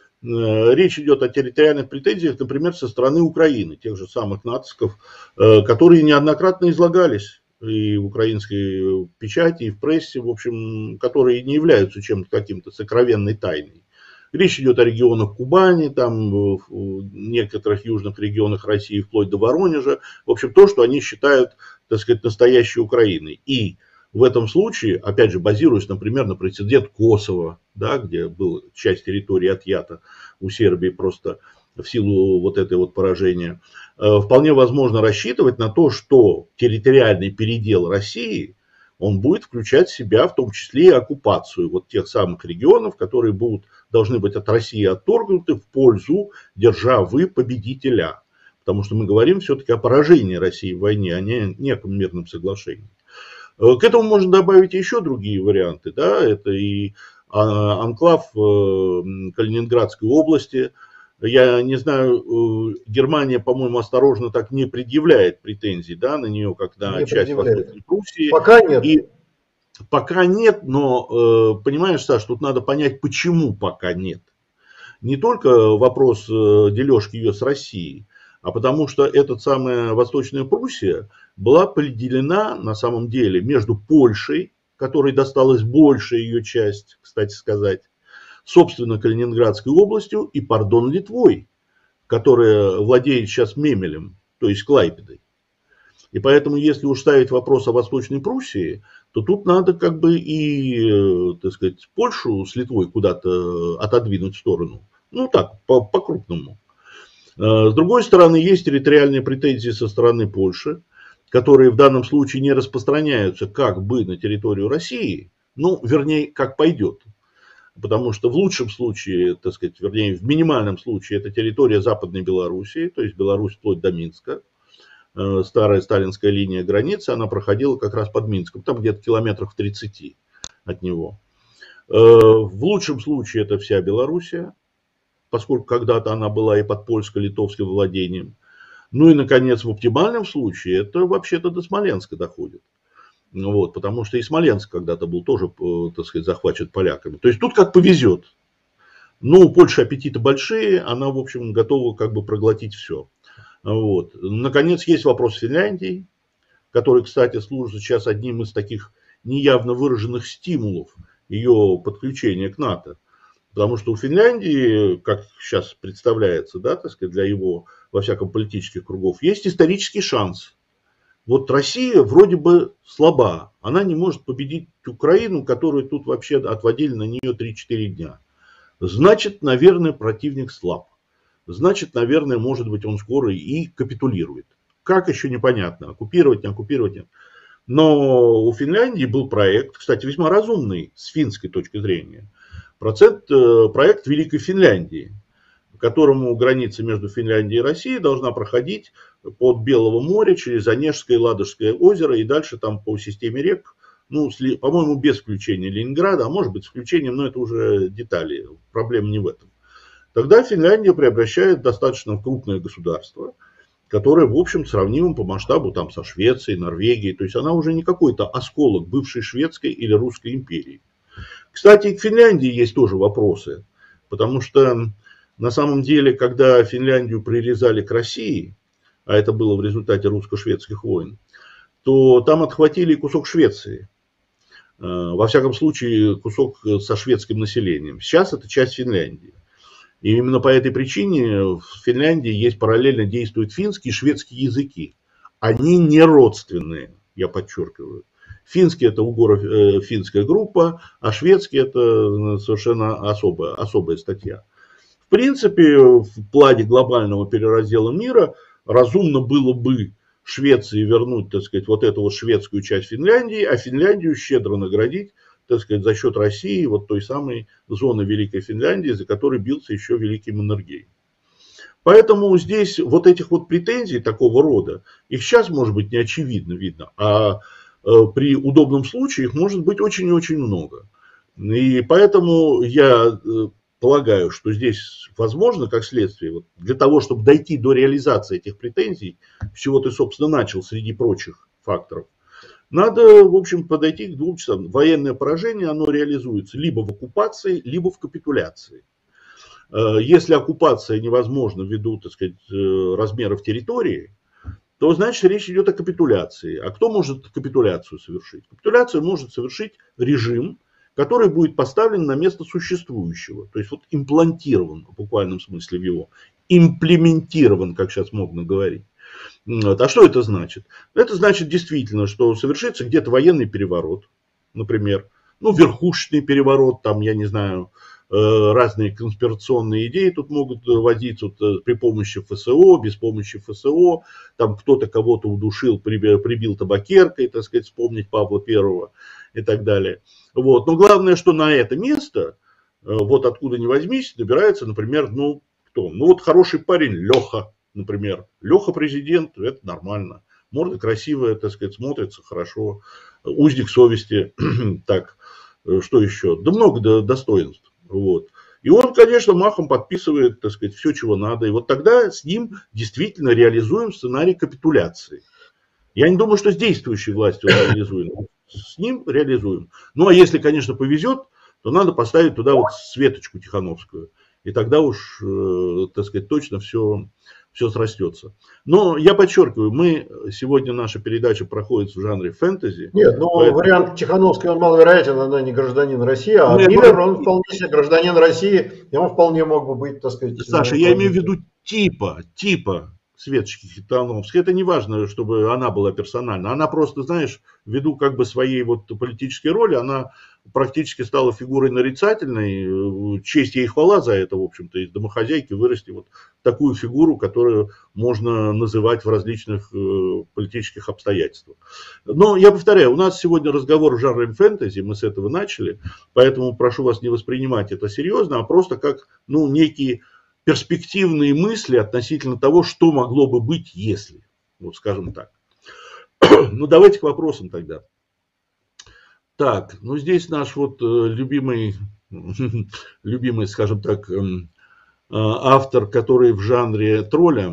Речь идет о территориальных претензиях, например, со стороны Украины, тех же самых нациков, которые неоднократно излагались и в украинской печати, и в прессе, в общем, которые не являются чем-то каким-то сокровенной тайной. Речь идет о регионах Кубани, там, в некоторых южных регионах России, вплоть до Воронежа. В общем, то, что они считают, так сказать, настоящей Украиной. И в этом случае, опять же, базируясь, например, на прецедент Косово, да, где была часть территории отъята у Сербии просто в силу вот этой вот поражения, вполне возможно рассчитывать на то, что территориальный передел России, он будет включать в себя в том числе и оккупацию вот тех самых регионов, которые должны быть от России отторгнуты в пользу державы-победителя. Потому что мы говорим все-таки о поражении России в войне, а не о неком мирном соглашении. К этому можно добавить еще другие варианты. Да? Это и анклав Калининградской области. Я не знаю, Германия, по-моему, осторожно так не предъявляет претензий, да, на нее, как на часть Восточной Пруссии. Пока нет. И пока нет, но, понимаешь, Саш, тут надо понять, почему пока нет. Не только вопрос дележки ее с Россией, а потому что эта самая Восточная Пруссия была поделена на самом деле между Польшей, которой досталась большая ее часть, кстати сказать, собственно, Калининградской областью и, Литвой, которая владеет сейчас Мемелем, то есть Клайпедой. И поэтому, если уж ставить вопрос о Восточной Пруссии, то тут надо как бы и, так сказать, Польшу с Литвой куда-то отодвинуть в сторону. Ну так, по-крупному. С другой стороны, есть территориальные претензии со стороны Польши, которые в данном случае не распространяются как бы на территорию России, ну, вернее, как пойдет. Потому что в лучшем случае, так сказать, вернее, в минимальном случае это территория Западной Белоруссии, то есть Беларусь вплоть до Минска. Старая сталинская линия границы, она проходила как раз под Минском, там где-то километров 30 от него. В лучшем случае это вся Белоруссия, поскольку когда-то она была и под польско-литовским владением. Ну и, наконец, в оптимальном случае это вообще-то до Смоленска доходит. Вот, потому что и Смоленск когда-то был тоже, так сказать, захвачен поляками. То есть тут как повезет. Но у Польши аппетиты большие, она, в общем, готова как бы проглотить все. Вот. Наконец, есть вопрос Финляндии, который, кстати, служит сейчас одним из таких неявно выраженных стимулов ее подключения к НАТО. Потому что у Финляндии, как сейчас представляется, да, так сказать, для его, во всяком, политических кругов, есть исторический шанс. Вот Россия вроде бы слаба, она не может победить Украину, которую тут вообще отводили на нее 3-4 дня. Значит, наверное, противник слаб. Значит, наверное, может быть, он скоро и капитулирует. Как еще непонятно, оккупировать, не оккупировать. Нет. Но у Финляндии был проект, кстати, весьма разумный с финской точки зрения. Проект Великой Финляндии, которому граница между Финляндией и Россией должна проходить под Белого моря через Онежское и Ладожское озеро и дальше там по системе рек, ну, по-моему, без включения Ленинграда, а может быть с включением, но это уже детали, проблема не в этом. Тогда Финляндия превращает достаточно крупное государство, которое, в общем, сравнимо по масштабу там, со Швецией, Норвегией. То есть она уже не какой-то осколок бывшей шведской или русской империи. Кстати, и к Финляндии есть тоже вопросы. Потому что на самом деле, когда Финляндию прирезали к России, а это было в результате русско-шведских войн, то там отхватили кусок Швеции. Во всяком случае, кусок со шведским населением. Сейчас это часть Финляндии. И именно по этой причине в Финляндии есть параллельно действуют финский и шведский языки. Они не родственные, я подчеркиваю. Финский это угоро-финская группа, а шведский это совершенно особая статья. В принципе, в плане глобального перераздела мира разумно было бы, Швеции вернуть, так сказать, вот эту вот шведскую часть Финляндии, а Финляндию щедро наградить, так сказать, за счет России, вот той самой зоны Великой Финляндии, за которой бился еще великий Маннергейм. Поэтому здесь вот этих вот претензий такого рода, их сейчас, может быть, не очевидно видно, а при удобном случае их может быть очень и очень много. И поэтому я полагаю, что здесь возможно, как следствие, вот для того, чтобы дойти до реализации этих претензий, с чего ты, собственно, начал среди прочих факторов, надо, в общем, подойти к двум часам. Военное поражение, оно реализуется либо в оккупации, либо в капитуляции. Если оккупация невозможна ввиду, так сказать, размеров территории, то значит речь идет о капитуляции. А кто может капитуляцию совершить? Капитуляцию может совершить режим, который будет поставлен на место существующего. То есть вот имплантирован в буквальном смысле в его. Имплементирован, как сейчас модно говорить. Вот. А что это значит? Это значит действительно, что совершится где-то военный переворот, например, ну, верхушечный переворот, там, я не знаю, разные конспирационные идеи тут могут водиться вот, при помощи ФСО, без помощи ФСО, там кто-то кого-то удушил, прибил табакеркой, так сказать, вспомнить Павла Первого и так далее. Вот. Но главное, что на это место, вот откуда ни возьмись, набирается, например, ну, кто? Ну, вот хороший парень Леха, например. Леха президент, это нормально. Морда красивая, так сказать, смотрится хорошо. Узник совести, так, что еще? Да много достоинств. Вот. И он, конечно, махом подписывает, так сказать, все, чего надо. И вот тогда с ним действительно реализуем сценарий капитуляции. Я не думаю, что с действующей властью реализуем. С ним реализуем. Ну, а если, конечно, повезет, то надо поставить туда вот Светочку Тихановскую. И тогда уж, так сказать, точно все срастется. Но я подчеркиваю, сегодня наша передача проходит в жанре фэнтези. Нет, ну поэтому... вариант Тихановской, он маловероятен, она не гражданин России, а Миллер, он вполне себе гражданин России, и он вполне мог бы быть, так сказать... Саша, я имею в виду типа Светочки Тихановской. Это не важно, чтобы она была персональна. Она просто, знаешь, ввиду как бы своей вот политической роли, она практически стала фигурой нарицательной. Честь ей и хвала за это, в общем-то, из домохозяйки вырасти вот такую фигуру, которую можно называть в различных политических обстоятельствах. Но я повторяю, у нас сегодня разговор в жанре фэнтези, мы с этого начали, поэтому прошу вас не воспринимать это серьезно, а просто как, ну, некие перспективные мысли относительно того, что могло бы быть, если. Вот скажем так. Ну, давайте к вопросам тогда. Так, ну здесь наш вот любимый, скажем так, автор, который в жанре тролля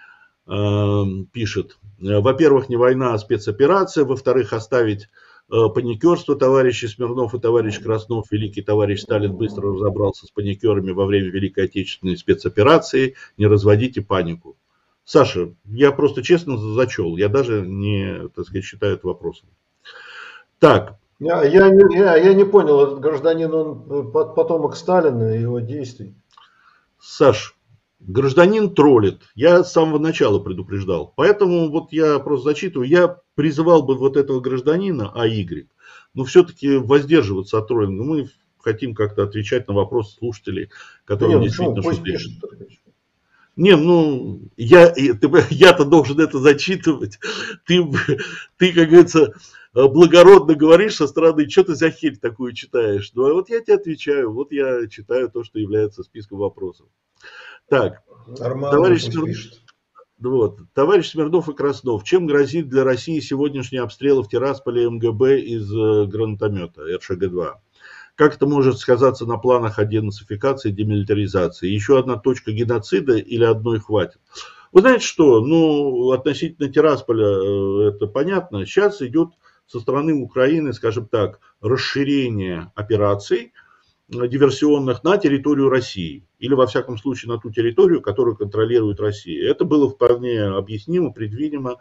пишет. Во-первых, не война, а спецоперация. Во-вторых, оставить паникерство. Товарищи Смирнов и товарищ Краснов, великий товарищ Сталин быстро разобрался с паникерами во время Великой Отечественной спецоперации. Не разводите панику. Саша, я просто честно зачел. Я даже не, так сказать, считаю это вопросом. Так. Я не понял, этот гражданин, он потомок Сталина и его действий. Саш, гражданин троллит. Я с самого начала предупреждал. Поэтому вот я просто зачитываю. Я призывал бы вот этого гражданина, А.Y., но все-таки воздерживаться от троллинга. Мы хотим как-то отвечать на вопросы слушателей, которые действительно шутят. Не, ну, я-то должен это зачитывать. Ты, как говорится, благородно говоришь со стороны, что ты за херь такую читаешь. Ну, а вот я тебе отвечаю, вот я читаю то, что является списком вопросов. Так, товарищ Смирнов и Краснов. Чем грозит для России сегодняшний обстрел в Тирасполе МГБ из гранатомета РШГ-2? Как это может сказаться на планах о денацификации и демилитаризации? Еще одна точка геноцида или одной хватит? Вы знаете что? Ну, относительно Тирасполя это понятно. Сейчас идет со стороны Украины, скажем так, расширение операций диверсионных на территорию России. Или, во всяком случае, на ту территорию, которую контролирует Россия. Это было вполне объяснимо, предвидимо.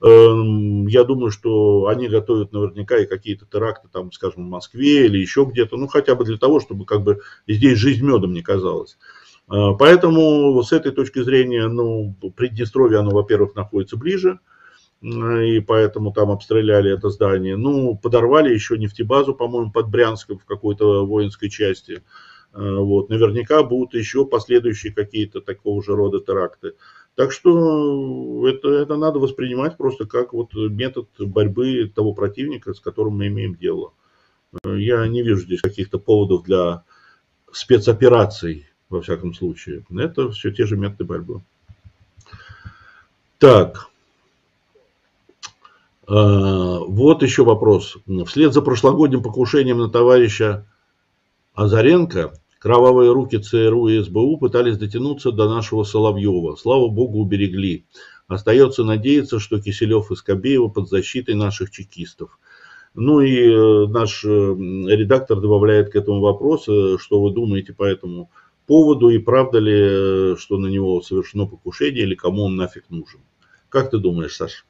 Я думаю, что они готовят наверняка и какие-то теракты, там, скажем, в Москве или еще где-то. Ну, хотя бы для того, чтобы как бы здесь жизнь медом не казалась. Поэтому с этой точки зрения, ну, Приднестровье, оно, во-первых, находится ближе. И поэтому там обстреляли это здание. Ну, подорвали еще нефтебазу, по-моему, под Брянском в какой-то воинской части. Вот. Наверняка будут еще последующие какие-то такого же рода теракты. Так что это надо воспринимать просто как вот метод борьбы того противника, с которым мы имеем дело. Я не вижу здесь каких-то поводов для спецопераций, во всяком случае. Это все те же методы борьбы. Так. Вот еще вопрос. Вслед за прошлогодним покушением на товарища Азаренко кровавые руки ЦРУ и СБУ пытались дотянуться до нашего Соловьева. Слава богу, уберегли. Остается надеяться, что Киселев и Скобеева под защитой наших чекистов. Ну и наш редактор добавляет к этому вопрос, что вы думаете по этому поводу и правда ли, что на него совершено покушение или кому он нафиг нужен. Как ты думаешь, Саша?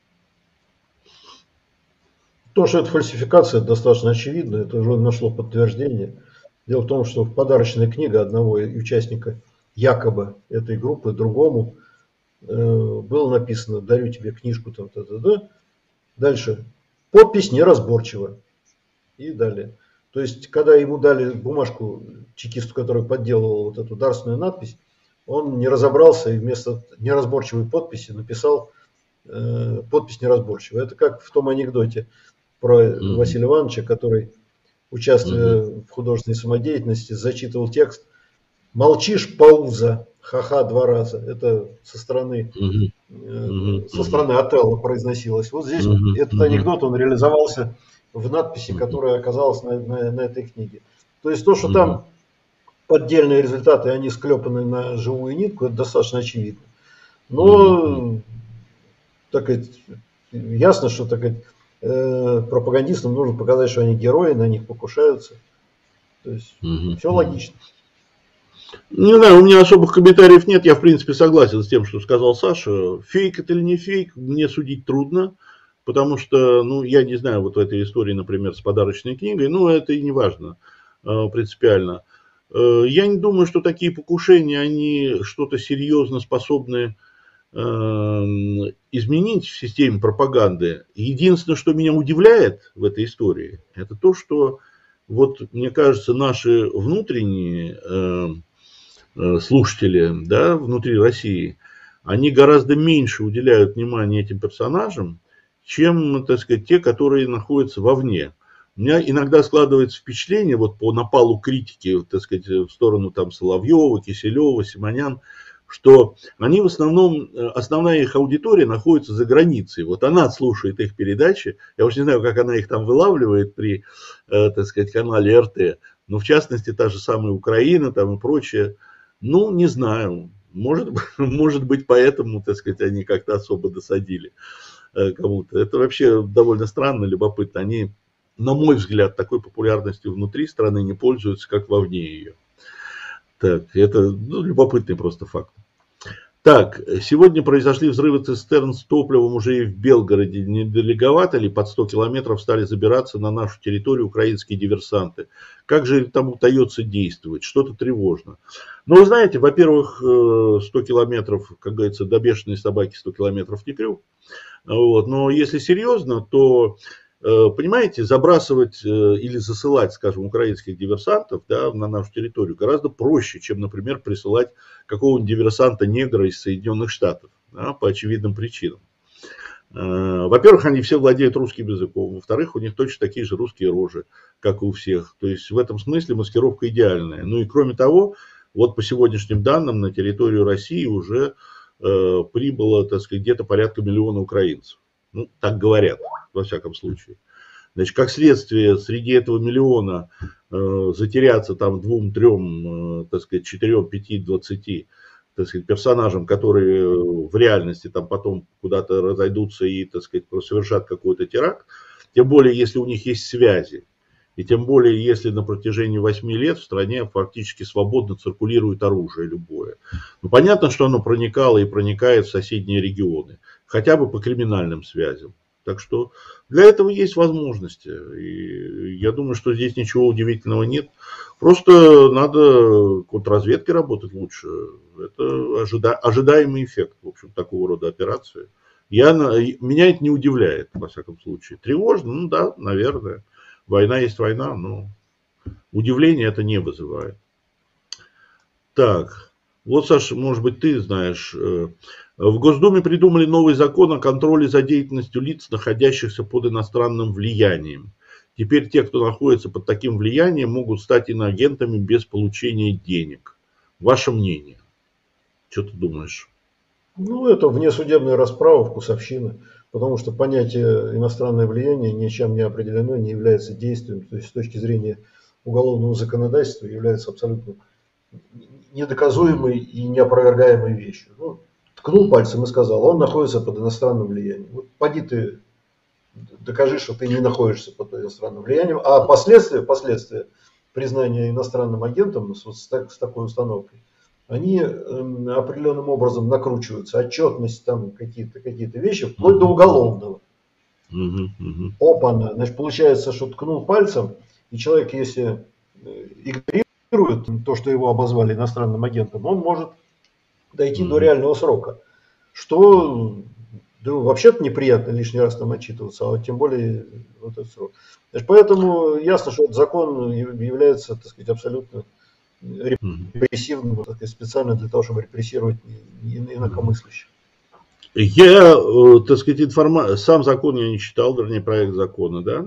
То, что это фальсификация, достаточно очевидно, это уже нашло подтверждение. Дело в том, что подарочная книга одного участника якобы этой группы другому было написано: дарю тебе книжку, там, дальше подпись неразборчива и далее. То есть, когда ему дали бумажку чекисту, который подделывал вот эту дарственную надпись, он не разобрался и вместо неразборчивой подписи написал подпись неразборчивая. Это как в том анекдоте про Василия Ивановича, который, участвуя в художественной самодеятельности, зачитывал текст: «Молчишь, пауза, ха-ха, 2 раза». Это со стороны Отелло произносилось. Вот здесь этот анекдот, он реализовался в надписи, которая оказалась на этой книге. То есть то, что там поддельные результаты, они склепаны на живую нитку, это достаточно очевидно. Но ясно, что пропагандистам нужно показать, что они герои, на них покушаются. То есть все логично. Не знаю, у меня особых комментариев нет. Я, в принципе, согласен с тем, что сказал Саша. Фейк это или не фейк, мне судить трудно. Потому что, ну, я не знаю, вот в этой истории, например, с подарочной книгой, ну, это и не важно принципиально. Я не думаю, что такие покушения, они что-то серьезно способны изменить в системе пропаганды. Единственное, что меня удивляет в этой истории, это то, что, вот, мне кажется, наши внутренние слушатели, да, внутри России, они гораздо меньше уделяют внимания этим персонажам, чем, так сказать, те, которые находятся вовне. У меня иногда складывается впечатление, вот по напалу критики, так сказать, в сторону там Соловьева, Киселева, Симонян, что они в основном, основная их аудитория находится за границей. Вот она слушает их передачи, я уж не знаю, как она их там вылавливает при, так сказать, канале РТ, но в частности та же самая Украина там и прочее. Ну, не знаю, может быть, поэтому, так сказать, они как-то особо досадили кому-то. Это вообще довольно странно, любопытно. Они, на мой взгляд, такой популярностью внутри страны не пользуются, как вовне ее. Так, это любопытный просто факт. Так, сегодня произошли взрывы цистерн с топливом уже и в Белгороде. Недалековато ли под 100 километров стали забираться на нашу территорию украинские диверсанты? Как же там удается действовать? Что-то тревожно. Ну, вы знаете, во-первых, 100 километров, как говорится, до бешеной собаки 100 километров не крюк. Вот. Но если серьезно, то, понимаете, забрасывать или засылать, скажем, украинских диверсантов, да, на нашу территорию гораздо проще, чем, например, присылать какого-нибудь диверсанта-негра из Соединенных Штатов, да, по очевидным причинам. Во-первых, они все владеют русским языком. Во-вторых, у них точно такие же русские рожи, как и у всех. То есть в этом смысле маскировка идеальная. Ну и кроме того, вот по сегодняшним данным на территорию России уже прибыло, так сказать, где-то порядка 1 миллиона украинцев. Ну, так говорят, во всяком случае. Значит, как следствие, среди этого 1 миллиона затеряться там 2, 3, так сказать, 4, 5, 20, так сказать, персонажам, которые в реальности там потом куда-то разойдутся и, так сказать, совершат какой-то теракт, тем более, если у них есть связи. И тем более, если на протяжении 8 лет в стране фактически свободно циркулирует оружие любое. Ну, понятно, что оно проникало и проникает в соседние регионы, хотя бы по криминальным связям. Так что для этого есть возможности. И я думаю, что здесь ничего удивительного нет. Просто надо контрразведкой работать лучше. Это ожидаемый эффект, в общем, такого рода операции. Меня это не удивляет, во всяком случае. Тревожно? Ну да, наверное. Война есть война, но удивления это не вызывает. Так, вот, Саш, может быть, ты знаешь, в Госдуме придумали новый закон о контроле за деятельностью лиц, находящихся под иностранным влиянием. Теперь те, кто находится под таким влиянием, могут стать иноагентами без получения денег. Ваше мнение? Что ты думаешь? Ну, это внесудебная расправа, вкусовщина, потому что понятие иностранное влияние ничем не определено, не является действием, то есть с точки зрения уголовного законодательства является абсолютно недоказуемой и неопровергаемой вещью. Ну, ткнул пальцем и сказал, он находится под иностранным влиянием. Вот поди ты докажи, что ты не находишься под иностранным влиянием, а последствия признания иностранным агентом с такой установкой, они определенным образом накручиваются, отчетность, там какие-то вещи, вплоть до уголовного. Опа-на, значит, получается, что ткнул пальцем, и человек, если игнорирует то, что его обозвали иностранным агентом, он может дойти до реального срока. Что да, вообще-то неприятно лишний раз там отчитываться, а тем более вот этот срок. Значит, поэтому ясно, что этот закон является, так сказать, абсолютно репрессивным, так сказать, специально для того, чтобы репрессировать инакомыслящих. Я, так сказать, сам закон я не читал, вернее, проект закона, да.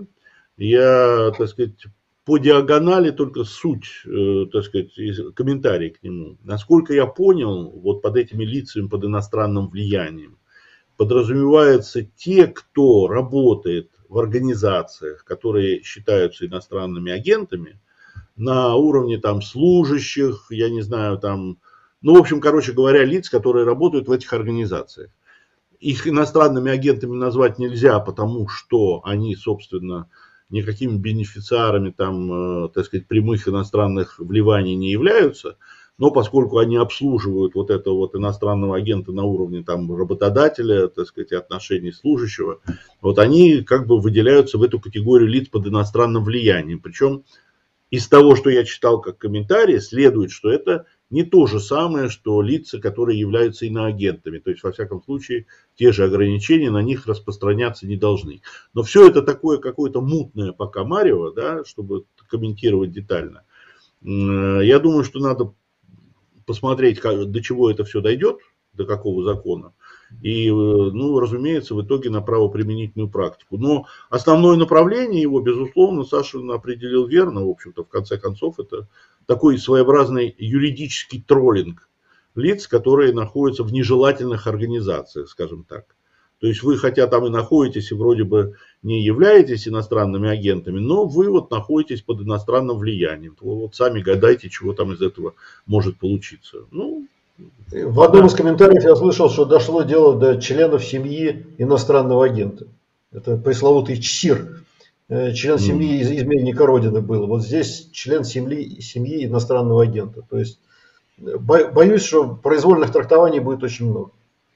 Я, так сказать, по диагонали только суть, так сказать, комментарий к нему. Насколько я понял, вот под этими лицами, под иностранным влиянием, подразумеваются те, кто работает в организациях, которые считаются иностранными агентами, на уровне там служащих, я не знаю, там, ну, в общем, короче говоря, лиц, которые работают в этих организациях. Их иностранными агентами назвать нельзя, потому что они, собственно, никакими бенефициарами, там, так сказать, прямых иностранных вливаний не являются. Но поскольку они обслуживают вот этого вот иностранного агента на уровне там работодателя, так сказать, отношений служащего, вот они как бы выделяются в эту категорию лиц под иностранным влиянием. Причем из того, что я читал как комментарий, следует, что это не то же самое, что лица, которые являются иноагентами. То есть, во всяком случае, те же ограничения на них распространяться не должны. Но все это такое какое-то мутное пока марево, да, чтобы комментировать детально. Я думаю, что надо посмотреть, до чего это все дойдет, до какого закона. И, ну, разумеется, в итоге на правоприменительную практику. Но основное направление его, безусловно, Саша определил верно. В общем-то, в конце концов, это такой своеобразный юридический троллинг лиц, которые находятся в нежелательных организациях, скажем так. То есть вы хотя там и находитесь, и вроде бы не являетесь иностранными агентами, но вы вот находитесь под иностранным влиянием. Вы вот сами гадайте, чего там из этого может получиться. Ну, в одном из комментариев я слышал, что дошло дело до членов семьи иностранного агента. Это пресловутый ЧСИР, член семьи изменника Родины был. Вот здесь член семьи иностранного агента. То есть боюсь, что произвольных трактований будет очень много.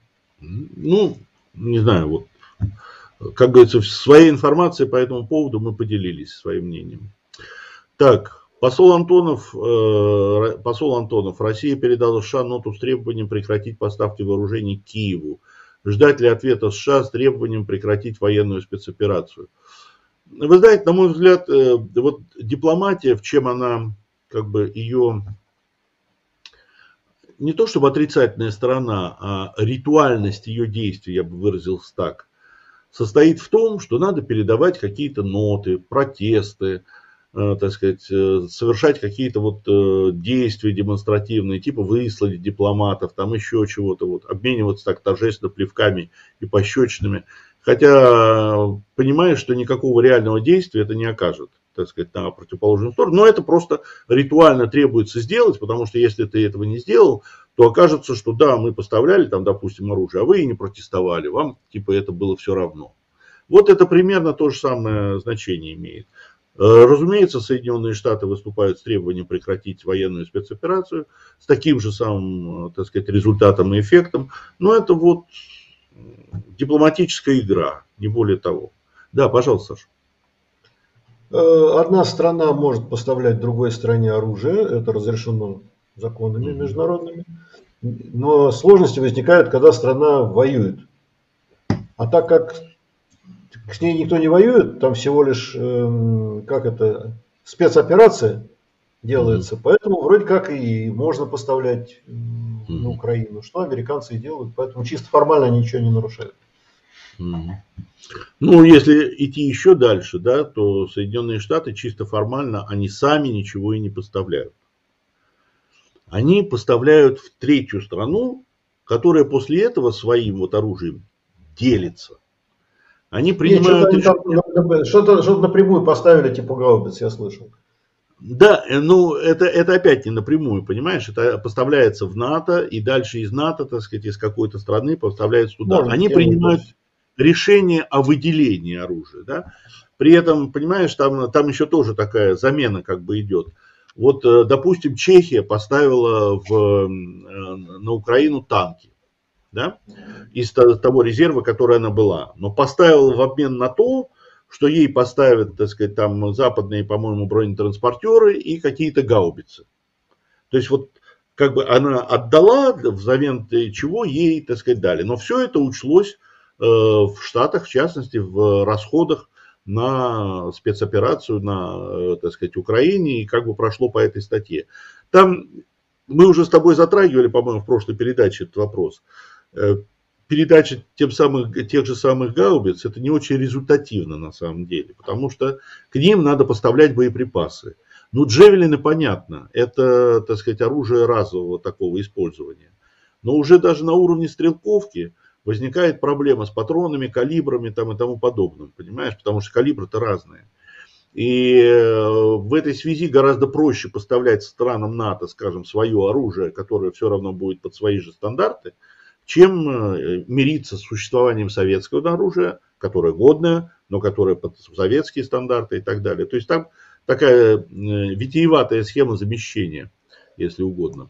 Ну, не знаю, вот, как говорится, своей информацией по этому поводу мы поделились своим мнением. Так. Посол Антонов, Россия передала США ноту с требованием прекратить поставки вооружений Киеву. Ждать ли ответа США с требованием прекратить военную спецоперацию? Вы знаете, на мой взгляд, вот дипломатия, в чем она, как бы ее, не то чтобы отрицательная сторона, а ритуальность ее действий, я бы выразился так, состоит в том, что надо передавать какие-то ноты, протесты, так сказать, совершать какие-то вот действия демонстративные, типа выслать дипломатов, там еще чего-то, вот, обмениваться так торжественно плевками и пощечинами. Хотя понимаешь, что никакого реального действия это не окажет, так сказать, на противоположную сторону. Но это просто ритуально требуется сделать, потому что если ты этого не сделал, то окажется, что да, мы поставляли там, допустим, оружие, а вы и не протестовали, вам типа это было все равно. Вот это примерно то же самое значение имеет. Разумеется, Соединенные Штаты выступают с требованием прекратить военную спецоперацию с таким же самым, так сказать, результатом и эффектом. Но это вот дипломатическая игра, не более того. Да, пожалуйста, Саша. Одна страна может поставлять другой стране оружие, это разрешено законами международными, но сложности возникают, когда страна воюет. А так как с ней никто не воюет, там всего лишь, как это, спецоперация, делается. Поэтому вроде как и можно поставлять на Украину, что американцы и делают. Поэтому чисто формально они ничего не нарушают. Ну, если идти еще дальше, да, то Соединенные Штаты чисто формально, они сами ничего и не поставляют. Они поставляют в третью страну, которая после этого своим вот оружием делится. Они принимают решение... Что-то напрямую поставили, типа гаубиц, я слышал. Да, ну это опять не напрямую, понимаешь, это поставляется в НАТО, и дальше из НАТО, так сказать, из какой-то страны поставляется туда. Может, они принимают решение о выделении оружия, да. При этом, понимаешь, там еще тоже такая замена как бы идет. Вот, допустим, Чехия поставила на Украину танки, да, из того резерва, который она была, но поставила в обмен на то, что ей поставят, так сказать, там западные, по-моему, бронетранспортеры и какие-то гаубицы. То есть вот как бы она отдала взамен чего ей, так сказать, дали. Но все это учлось в Штатах, в частности, в расходах на спецоперацию на, так сказать, Украине, и как бы прошло по этой статье. Там мы уже с тобой затрагивали, по-моему, в прошлой передаче этот вопрос. Передача тех же самых гаубиц, это не очень результативно на самом деле, потому что к ним надо поставлять боеприпасы. Ну, джевелины, понятно, это, так сказать, оружие разового такого использования. Но уже даже на уровне стрелковки возникает проблема с патронами, калибрами там и тому подобным, понимаешь, потому что калибры-то разные. И в этой связи гораздо проще поставлять странам НАТО, скажем, свое оружие, которое все равно будет под свои же стандарты, чем мириться с существованием советского оружия, которое годное, но которое под советские стандарты и так далее. То есть там такая витиеватая схема замещения, если угодно.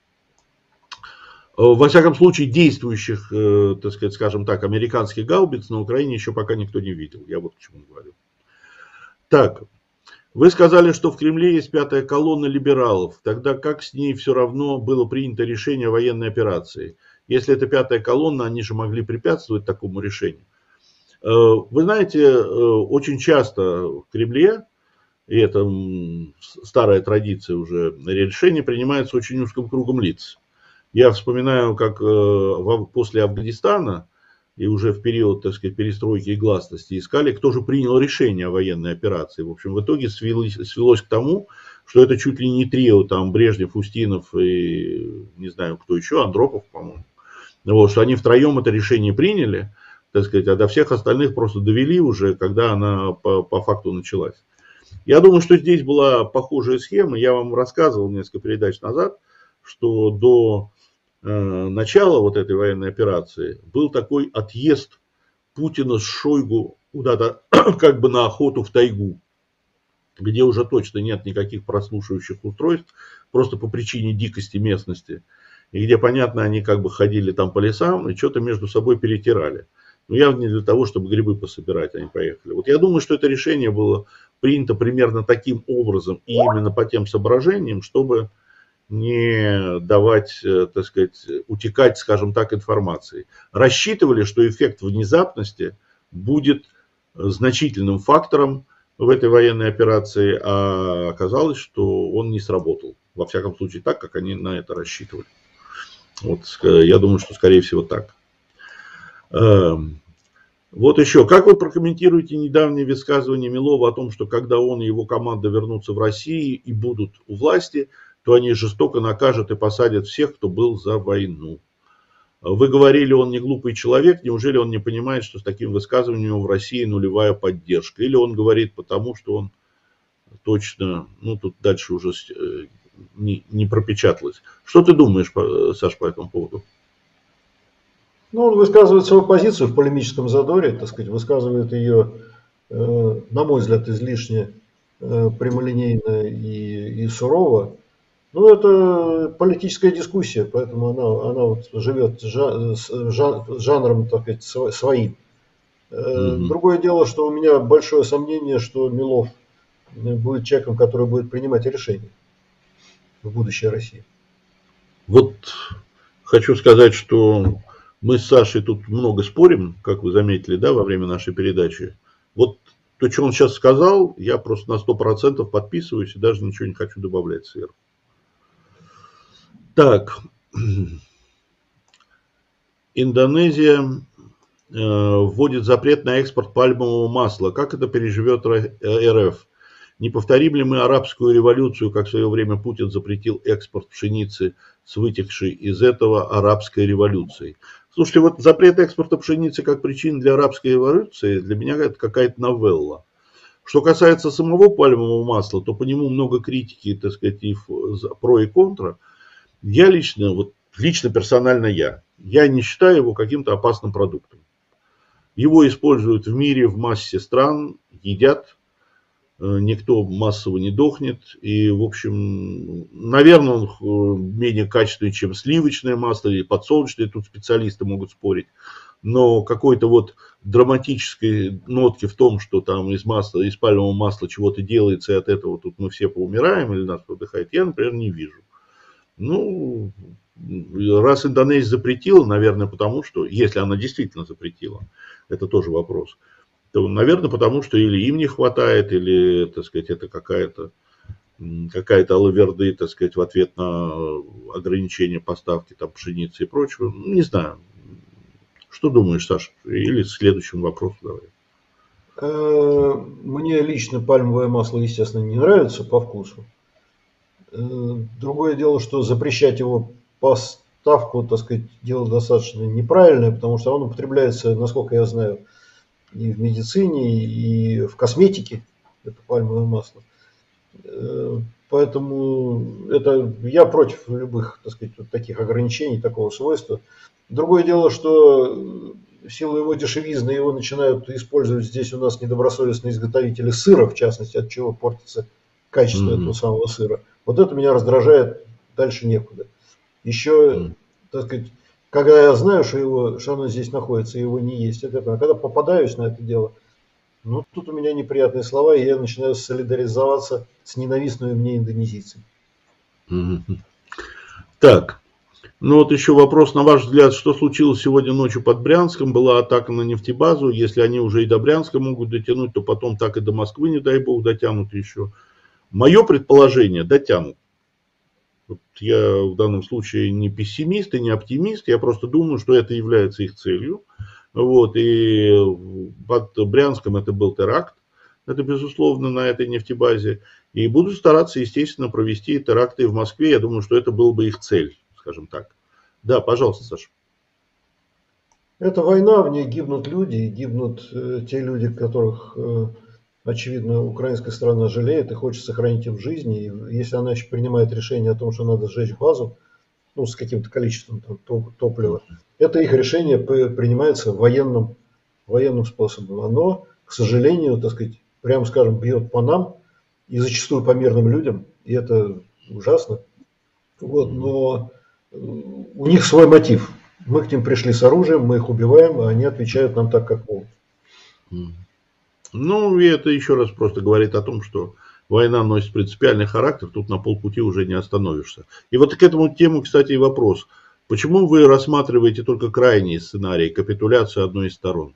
Во всяком случае, действующих, так сказать, скажем так, американских гаубиц на Украине еще пока никто не видел. Я вот к чему говорю. Так, вы сказали, что в Кремле есть пятая колонна либералов. Тогда как с ней все равно было принято решение о военной операции? Если это пятая колонна, они же могли препятствовать такому решению. Вы знаете, очень часто в Кремле, и это старая традиция уже, решения принимаются очень узким кругом лиц. Я вспоминаю, как после Афганистана и уже в период, так сказать, перестройки и гласности искали, кто же принял решение о военной операции. В общем, в итоге свелось к тому, что это чуть ли не трио, там, Брежнев, Устинов и не знаю, кто еще, Андропов, по-моему. Вот, что они втроем это решение приняли, так сказать, а до всех остальных просто довели уже, когда она по факту началась. Я думаю, что здесь была похожая схема. Я вам рассказывал несколько передач назад, что до начала вот этой военной операции был такой отъезд Путина с Шойгу куда-то как бы на охоту в тайгу, где уже точно нет никаких прослушивающих устройств, просто по причине дикости местности, и где, понятно, они как бы ходили там по лесам и что-то между собой перетирали. Но явно не для того, чтобы грибы пособирать, они поехали. Вот я думаю, что это решение было принято примерно таким образом и именно по тем соображениям, чтобы не давать, так сказать, утекать, скажем так, информации. Рассчитывали, что эффект внезапности будет значительным фактором в этой военной операции, а оказалось, что он не сработал. Во всяком случае, так, как они на это рассчитывали. Вот, я думаю, что, скорее всего, так. Вот еще. Как вы прокомментируете недавнее высказывание Милова о том, что когда он и его команда вернутся в Россию и будут у власти, то они жестоко накажут и посадят всех, кто был за войну? Вы говорили, он не глупый человек. Неужели он не понимает, что с таким высказыванием в России нулевая поддержка? Или он говорит потому, что он точно, ну тут дальше уже не пропечаталось. Что ты думаешь, Саш, по этому поводу? Ну, он высказывает свою позицию в полемическом задоре, так сказать, высказывает ее, на мой взгляд, излишне прямолинейно и сурово. Ну, это политическая дискуссия, поэтому она вот живет с жанром, так сказать, своим. Другое дело, что у меня большое сомнение, что Милов будет человеком, который будет принимать решения в будущей России. Вот хочу сказать, что мы с Сашей тут много спорим, как вы заметили, да, во время нашей передачи. Вот то, что он сейчас сказал, я просто на 100% подписываюсь и даже ничего не хочу добавлять сверху. Так, Индонезия вводит запрет на экспорт пальмового масла. Как это переживет РФ? Не повторим ли мы арабскую революцию, как в свое время Путин запретил экспорт пшеницы с вытекшей из этого арабской революцией? Слушайте, вот запрет экспорта пшеницы как причина для арабской революции, для меня это какая-то новелла. Что касается самого пальмового масла, то по нему много критики, так сказать, и про и контра. Я лично, вот лично персонально я не считаю его каким-то опасным продуктом. Его используют в мире в массе стран, едят, никто массово не дохнет. И, в общем, наверное, он менее качественный, чем сливочное масло или подсолнечное, тут специалисты могут спорить. Но какой-то вот драматической нотки в том, что там из масла, из пальмового масла чего-то делается, и от этого тут мы все поумираем или нас подыхает, я, например, не вижу. Ну, раз Индонезия запретила, наверное, потому что, если она действительно запретила, это тоже вопрос, то, наверное, потому что или им не хватает, или, так сказать, это какая-то алаверды, так сказать, в ответ на ограничение поставки там, пшеницы и прочего. Не знаю. Что думаешь, Саша? Или к следующему вопросу давай. Мне лично пальмовое масло, естественно, не нравится по вкусу. Другое дело, что запрещать его поставку, так сказать, дело достаточно неправильное, потому что оно употребляется, насколько я знаю, и в медицине, и в косметике, это пальмовое масло. Поэтому я против любых, так сказать, вот таких ограничений, такого свойства. Другое дело, что в силу его дешевизны его начинают использовать здесь у нас недобросовестные изготовители сыра, в частности, от чего портится качество этого самого сыра. Вот это меня раздражает, дальше некуда. Еще, так сказать, когда я знаю, что оно здесь находится, его не есть, это, а когда попадаюсь на это дело, ну, тут у меня неприятные слова, и я начинаю солидаризоваться с ненавистными мне индонезийцами. Так, ну вот еще вопрос, на ваш взгляд, что случилось сегодня ночью под Брянском? Была атака на нефтебазу, если они уже и до Брянска могут дотянуть, то потом так и до Москвы, не дай бог, дотянут еще. Мое предположение, дотянут. Вот я в данном случае не пессимист и не оптимист, я просто думаю, что это является их целью. Вот, и под Брянском это был теракт, это безусловно на этой нефтебазе. И будут стараться, естественно, провести теракты в Москве. Я думаю, что это была бы их цель, скажем так. Да, пожалуйста, Саша. Это война, в ней гибнут люди, и гибнут те люди, которых, очевидно, украинская страна жалеет и хочет сохранить им жизни. И если она еще принимает решение о том, что надо сжечь базу, ну, с каким-то количеством там, топлива, это их решение принимается военным способом. Оно, к сожалению, так сказать, прямо скажем, бьет по нам и зачастую по мирным людям, и это ужасно. Вот, но у них свой мотив. Мы к ним пришли с оружием, мы их убиваем, а они отвечают нам так, как могут. Ну, и это еще раз просто говорит о том, что война носит принципиальный характер, тут на полпути уже не остановишься. И вот к этому тему, кстати, и вопрос. Почему вы рассматриваете только крайний сценарий, капитуляцию одной из сторон?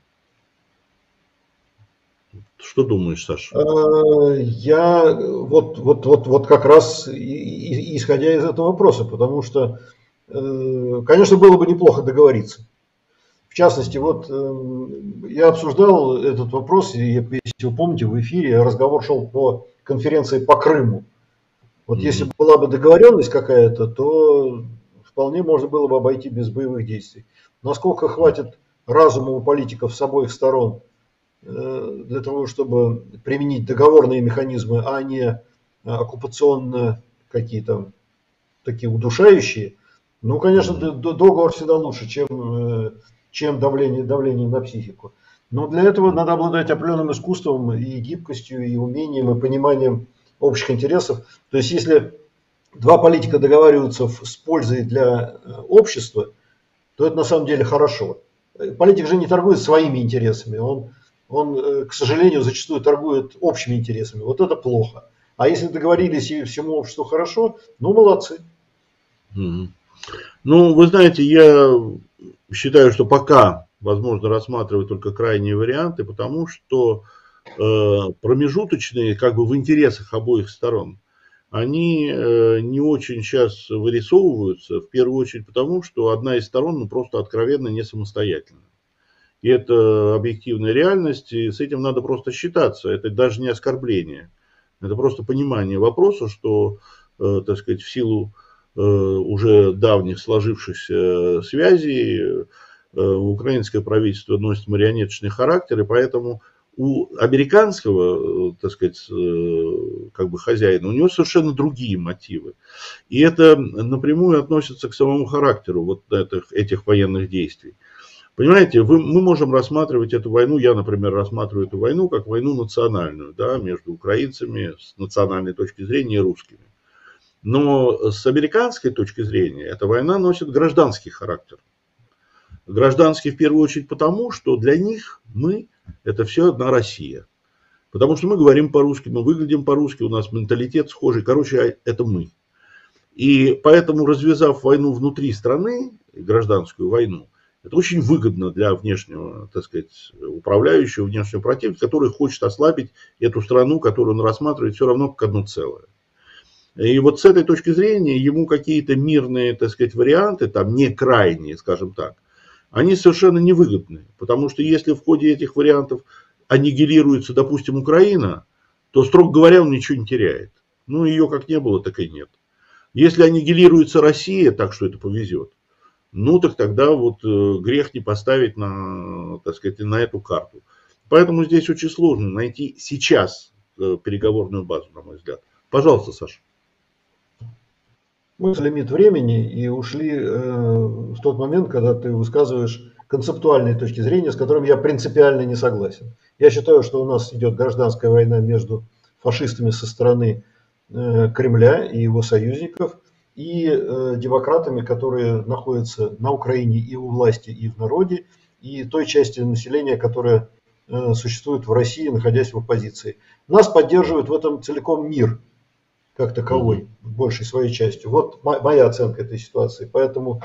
Что думаешь, Саша? Я вот как раз исходя из этого вопроса, потому что, конечно, было бы неплохо договориться. В частности, вот я обсуждал этот вопрос, и если вы помните, в эфире разговор шел по конференции по Крыму. Вот если была бы договоренность какая-то, то вполне можно было бы обойти без боевых действий. Насколько хватит разума у политиков с обоих сторон для того, чтобы применить договорные механизмы, а не оккупационно какие-то такие удушающие, ну, конечно, договор всегда лучше, чем давление на психику. Но для этого надо обладать определенным искусством и гибкостью, и умением, и пониманием общих интересов. То есть, если два политика договариваются с пользой для общества, то это на самом деле хорошо. Политик же не торгует своими интересами, он, к сожалению, зачастую торгует общими интересами. Вот это плохо. А если договорились и всему обществу хорошо, ну, молодцы. Ну, вы знаете, я считаю, что пока возможно рассматривать только крайние варианты, потому что промежуточные, как бы в интересах обоих сторон, они не очень сейчас вырисовываются, в первую очередь потому, что одна из сторон ну, просто откровенно не самостоятельна. И это объективная реальность, и с этим надо просто считаться. Это даже не оскорбление. Это просто понимание вопроса, что, так сказать, в силу уже давних сложившихся связей украинское правительство носит марионеточный характер, и поэтому у американского, так сказать, как бы хозяина, у него совершенно другие мотивы. И это напрямую относится к самому характеру вот этих военных действий. Понимаете, мы можем рассматривать эту войну, я, например, рассматриваю эту войну как войну национальную, да, между украинцами с национальной точки зрения и русскими. Но с американской точки зрения эта война носит гражданский характер. Гражданский в первую очередь потому, что для них мы – это все одна Россия. Потому что мы говорим по-русски, мы выглядим по-русски, у нас менталитет схожий. Короче, это мы. И поэтому, развязав войну внутри страны, гражданскую войну, это очень выгодно для внешнего, так сказать, управляющего, внешнего противника, который хочет ослабить эту страну, которую он рассматривает все равно как одно целое. И вот с этой точки зрения ему какие-то мирные, так сказать, варианты, там не крайние, скажем так, они совершенно невыгодны. Потому что если в ходе этих вариантов аннигилируется, допустим, Украина, то, строго говоря, он ничего не теряет. Ну, ее как не было, так и нет. Если аннигилируется Россия, так что это повезет, ну, так тогда вот грех не поставить на, так сказать, на эту карту. Поэтому здесь очень сложно найти сейчас переговорную базу, на мой взгляд. Пожалуйста, Саша. Мы лимит времени и ушли в тот момент, когда ты высказываешь концептуальные точки зрения, с которыми я принципиально не согласен. Я считаю, что у нас идет гражданская война между фашистами со стороны Кремля и его союзников и демократами, которые находятся на Украине и у власти, и в народе, и той части населения, которая существует в России, находясь в оппозиции. Нас поддерживает в этом целиком мир, как таковой, большей своей частью. Вот моя оценка этой ситуации. Поэтому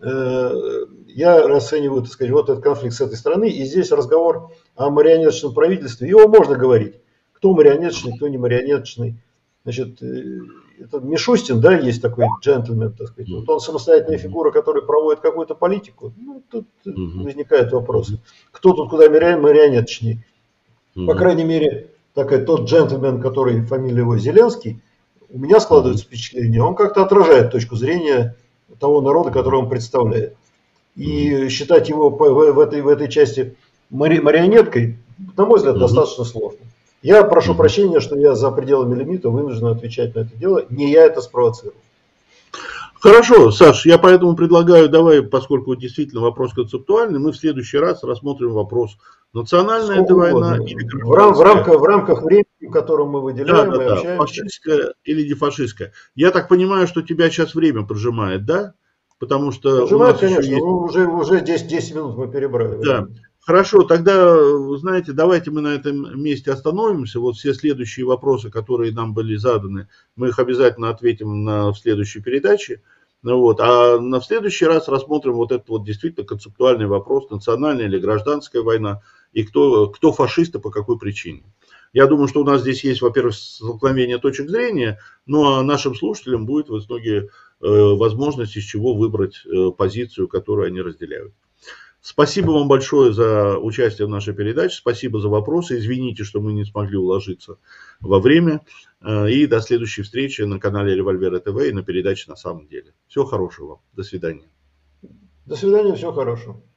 я расцениваю, так сказать, вот этот конфликт с этой стороны. И здесь разговор о марионеточном правительстве. Его можно говорить. Кто марионеточный, кто не марионеточный. Значит, это Мишустин, да, есть такой джентльмен, так сказать. Вот он самостоятельная фигура, которая проводит какую-то политику. Ну, тут возникает вопрос. Кто тут куда марионеточней? По крайней мере, тот джентльмен, который фамилия его Зеленский, у меня складывается впечатление, он как-то отражает точку зрения того народа, который он представляет. И считать его в этой части марионеткой, на мой взгляд, достаточно сложно. Я прошу прощения, что я за пределами лимита вынужден отвечать на это дело. Не я это спровоцировал. Хорошо, Саш, я поэтому предлагаю, давай, поскольку действительно вопрос концептуальный, мы в следующий раз рассмотрим вопрос, национальная это война или гражданская. В рамках времени, которое мы выделяем, мы общаемся. Фашистская или не фашистская. Я так понимаю, что тебя сейчас время поджимает, да? Потому что поджимает, конечно, есть... уже 10 минут мы перебрали. Да. Хорошо, тогда, вы знаете, давайте мы на этом месте остановимся. Вот все следующие вопросы, которые нам были заданы, мы их обязательно ответим в следующей передаче. Вот. А в следующий раз рассмотрим вот этот вот действительно концептуальный вопрос, национальная или гражданская война, и кто фашисты, по какой причине. Я думаю, что у нас здесь есть, во-первых, столкновение точек зрения, ну а нашим слушателям будет в итоге возможность из чего выбрать позицию, которую они разделяют. Спасибо вам большое за участие в нашей передаче, спасибо за вопросы, извините, что мы не смогли уложиться во время, и до следующей встречи на канале Револьвера ТВ и на передаче «На самом деле». Всего хорошего вам, до свидания. До свидания, всего хорошего.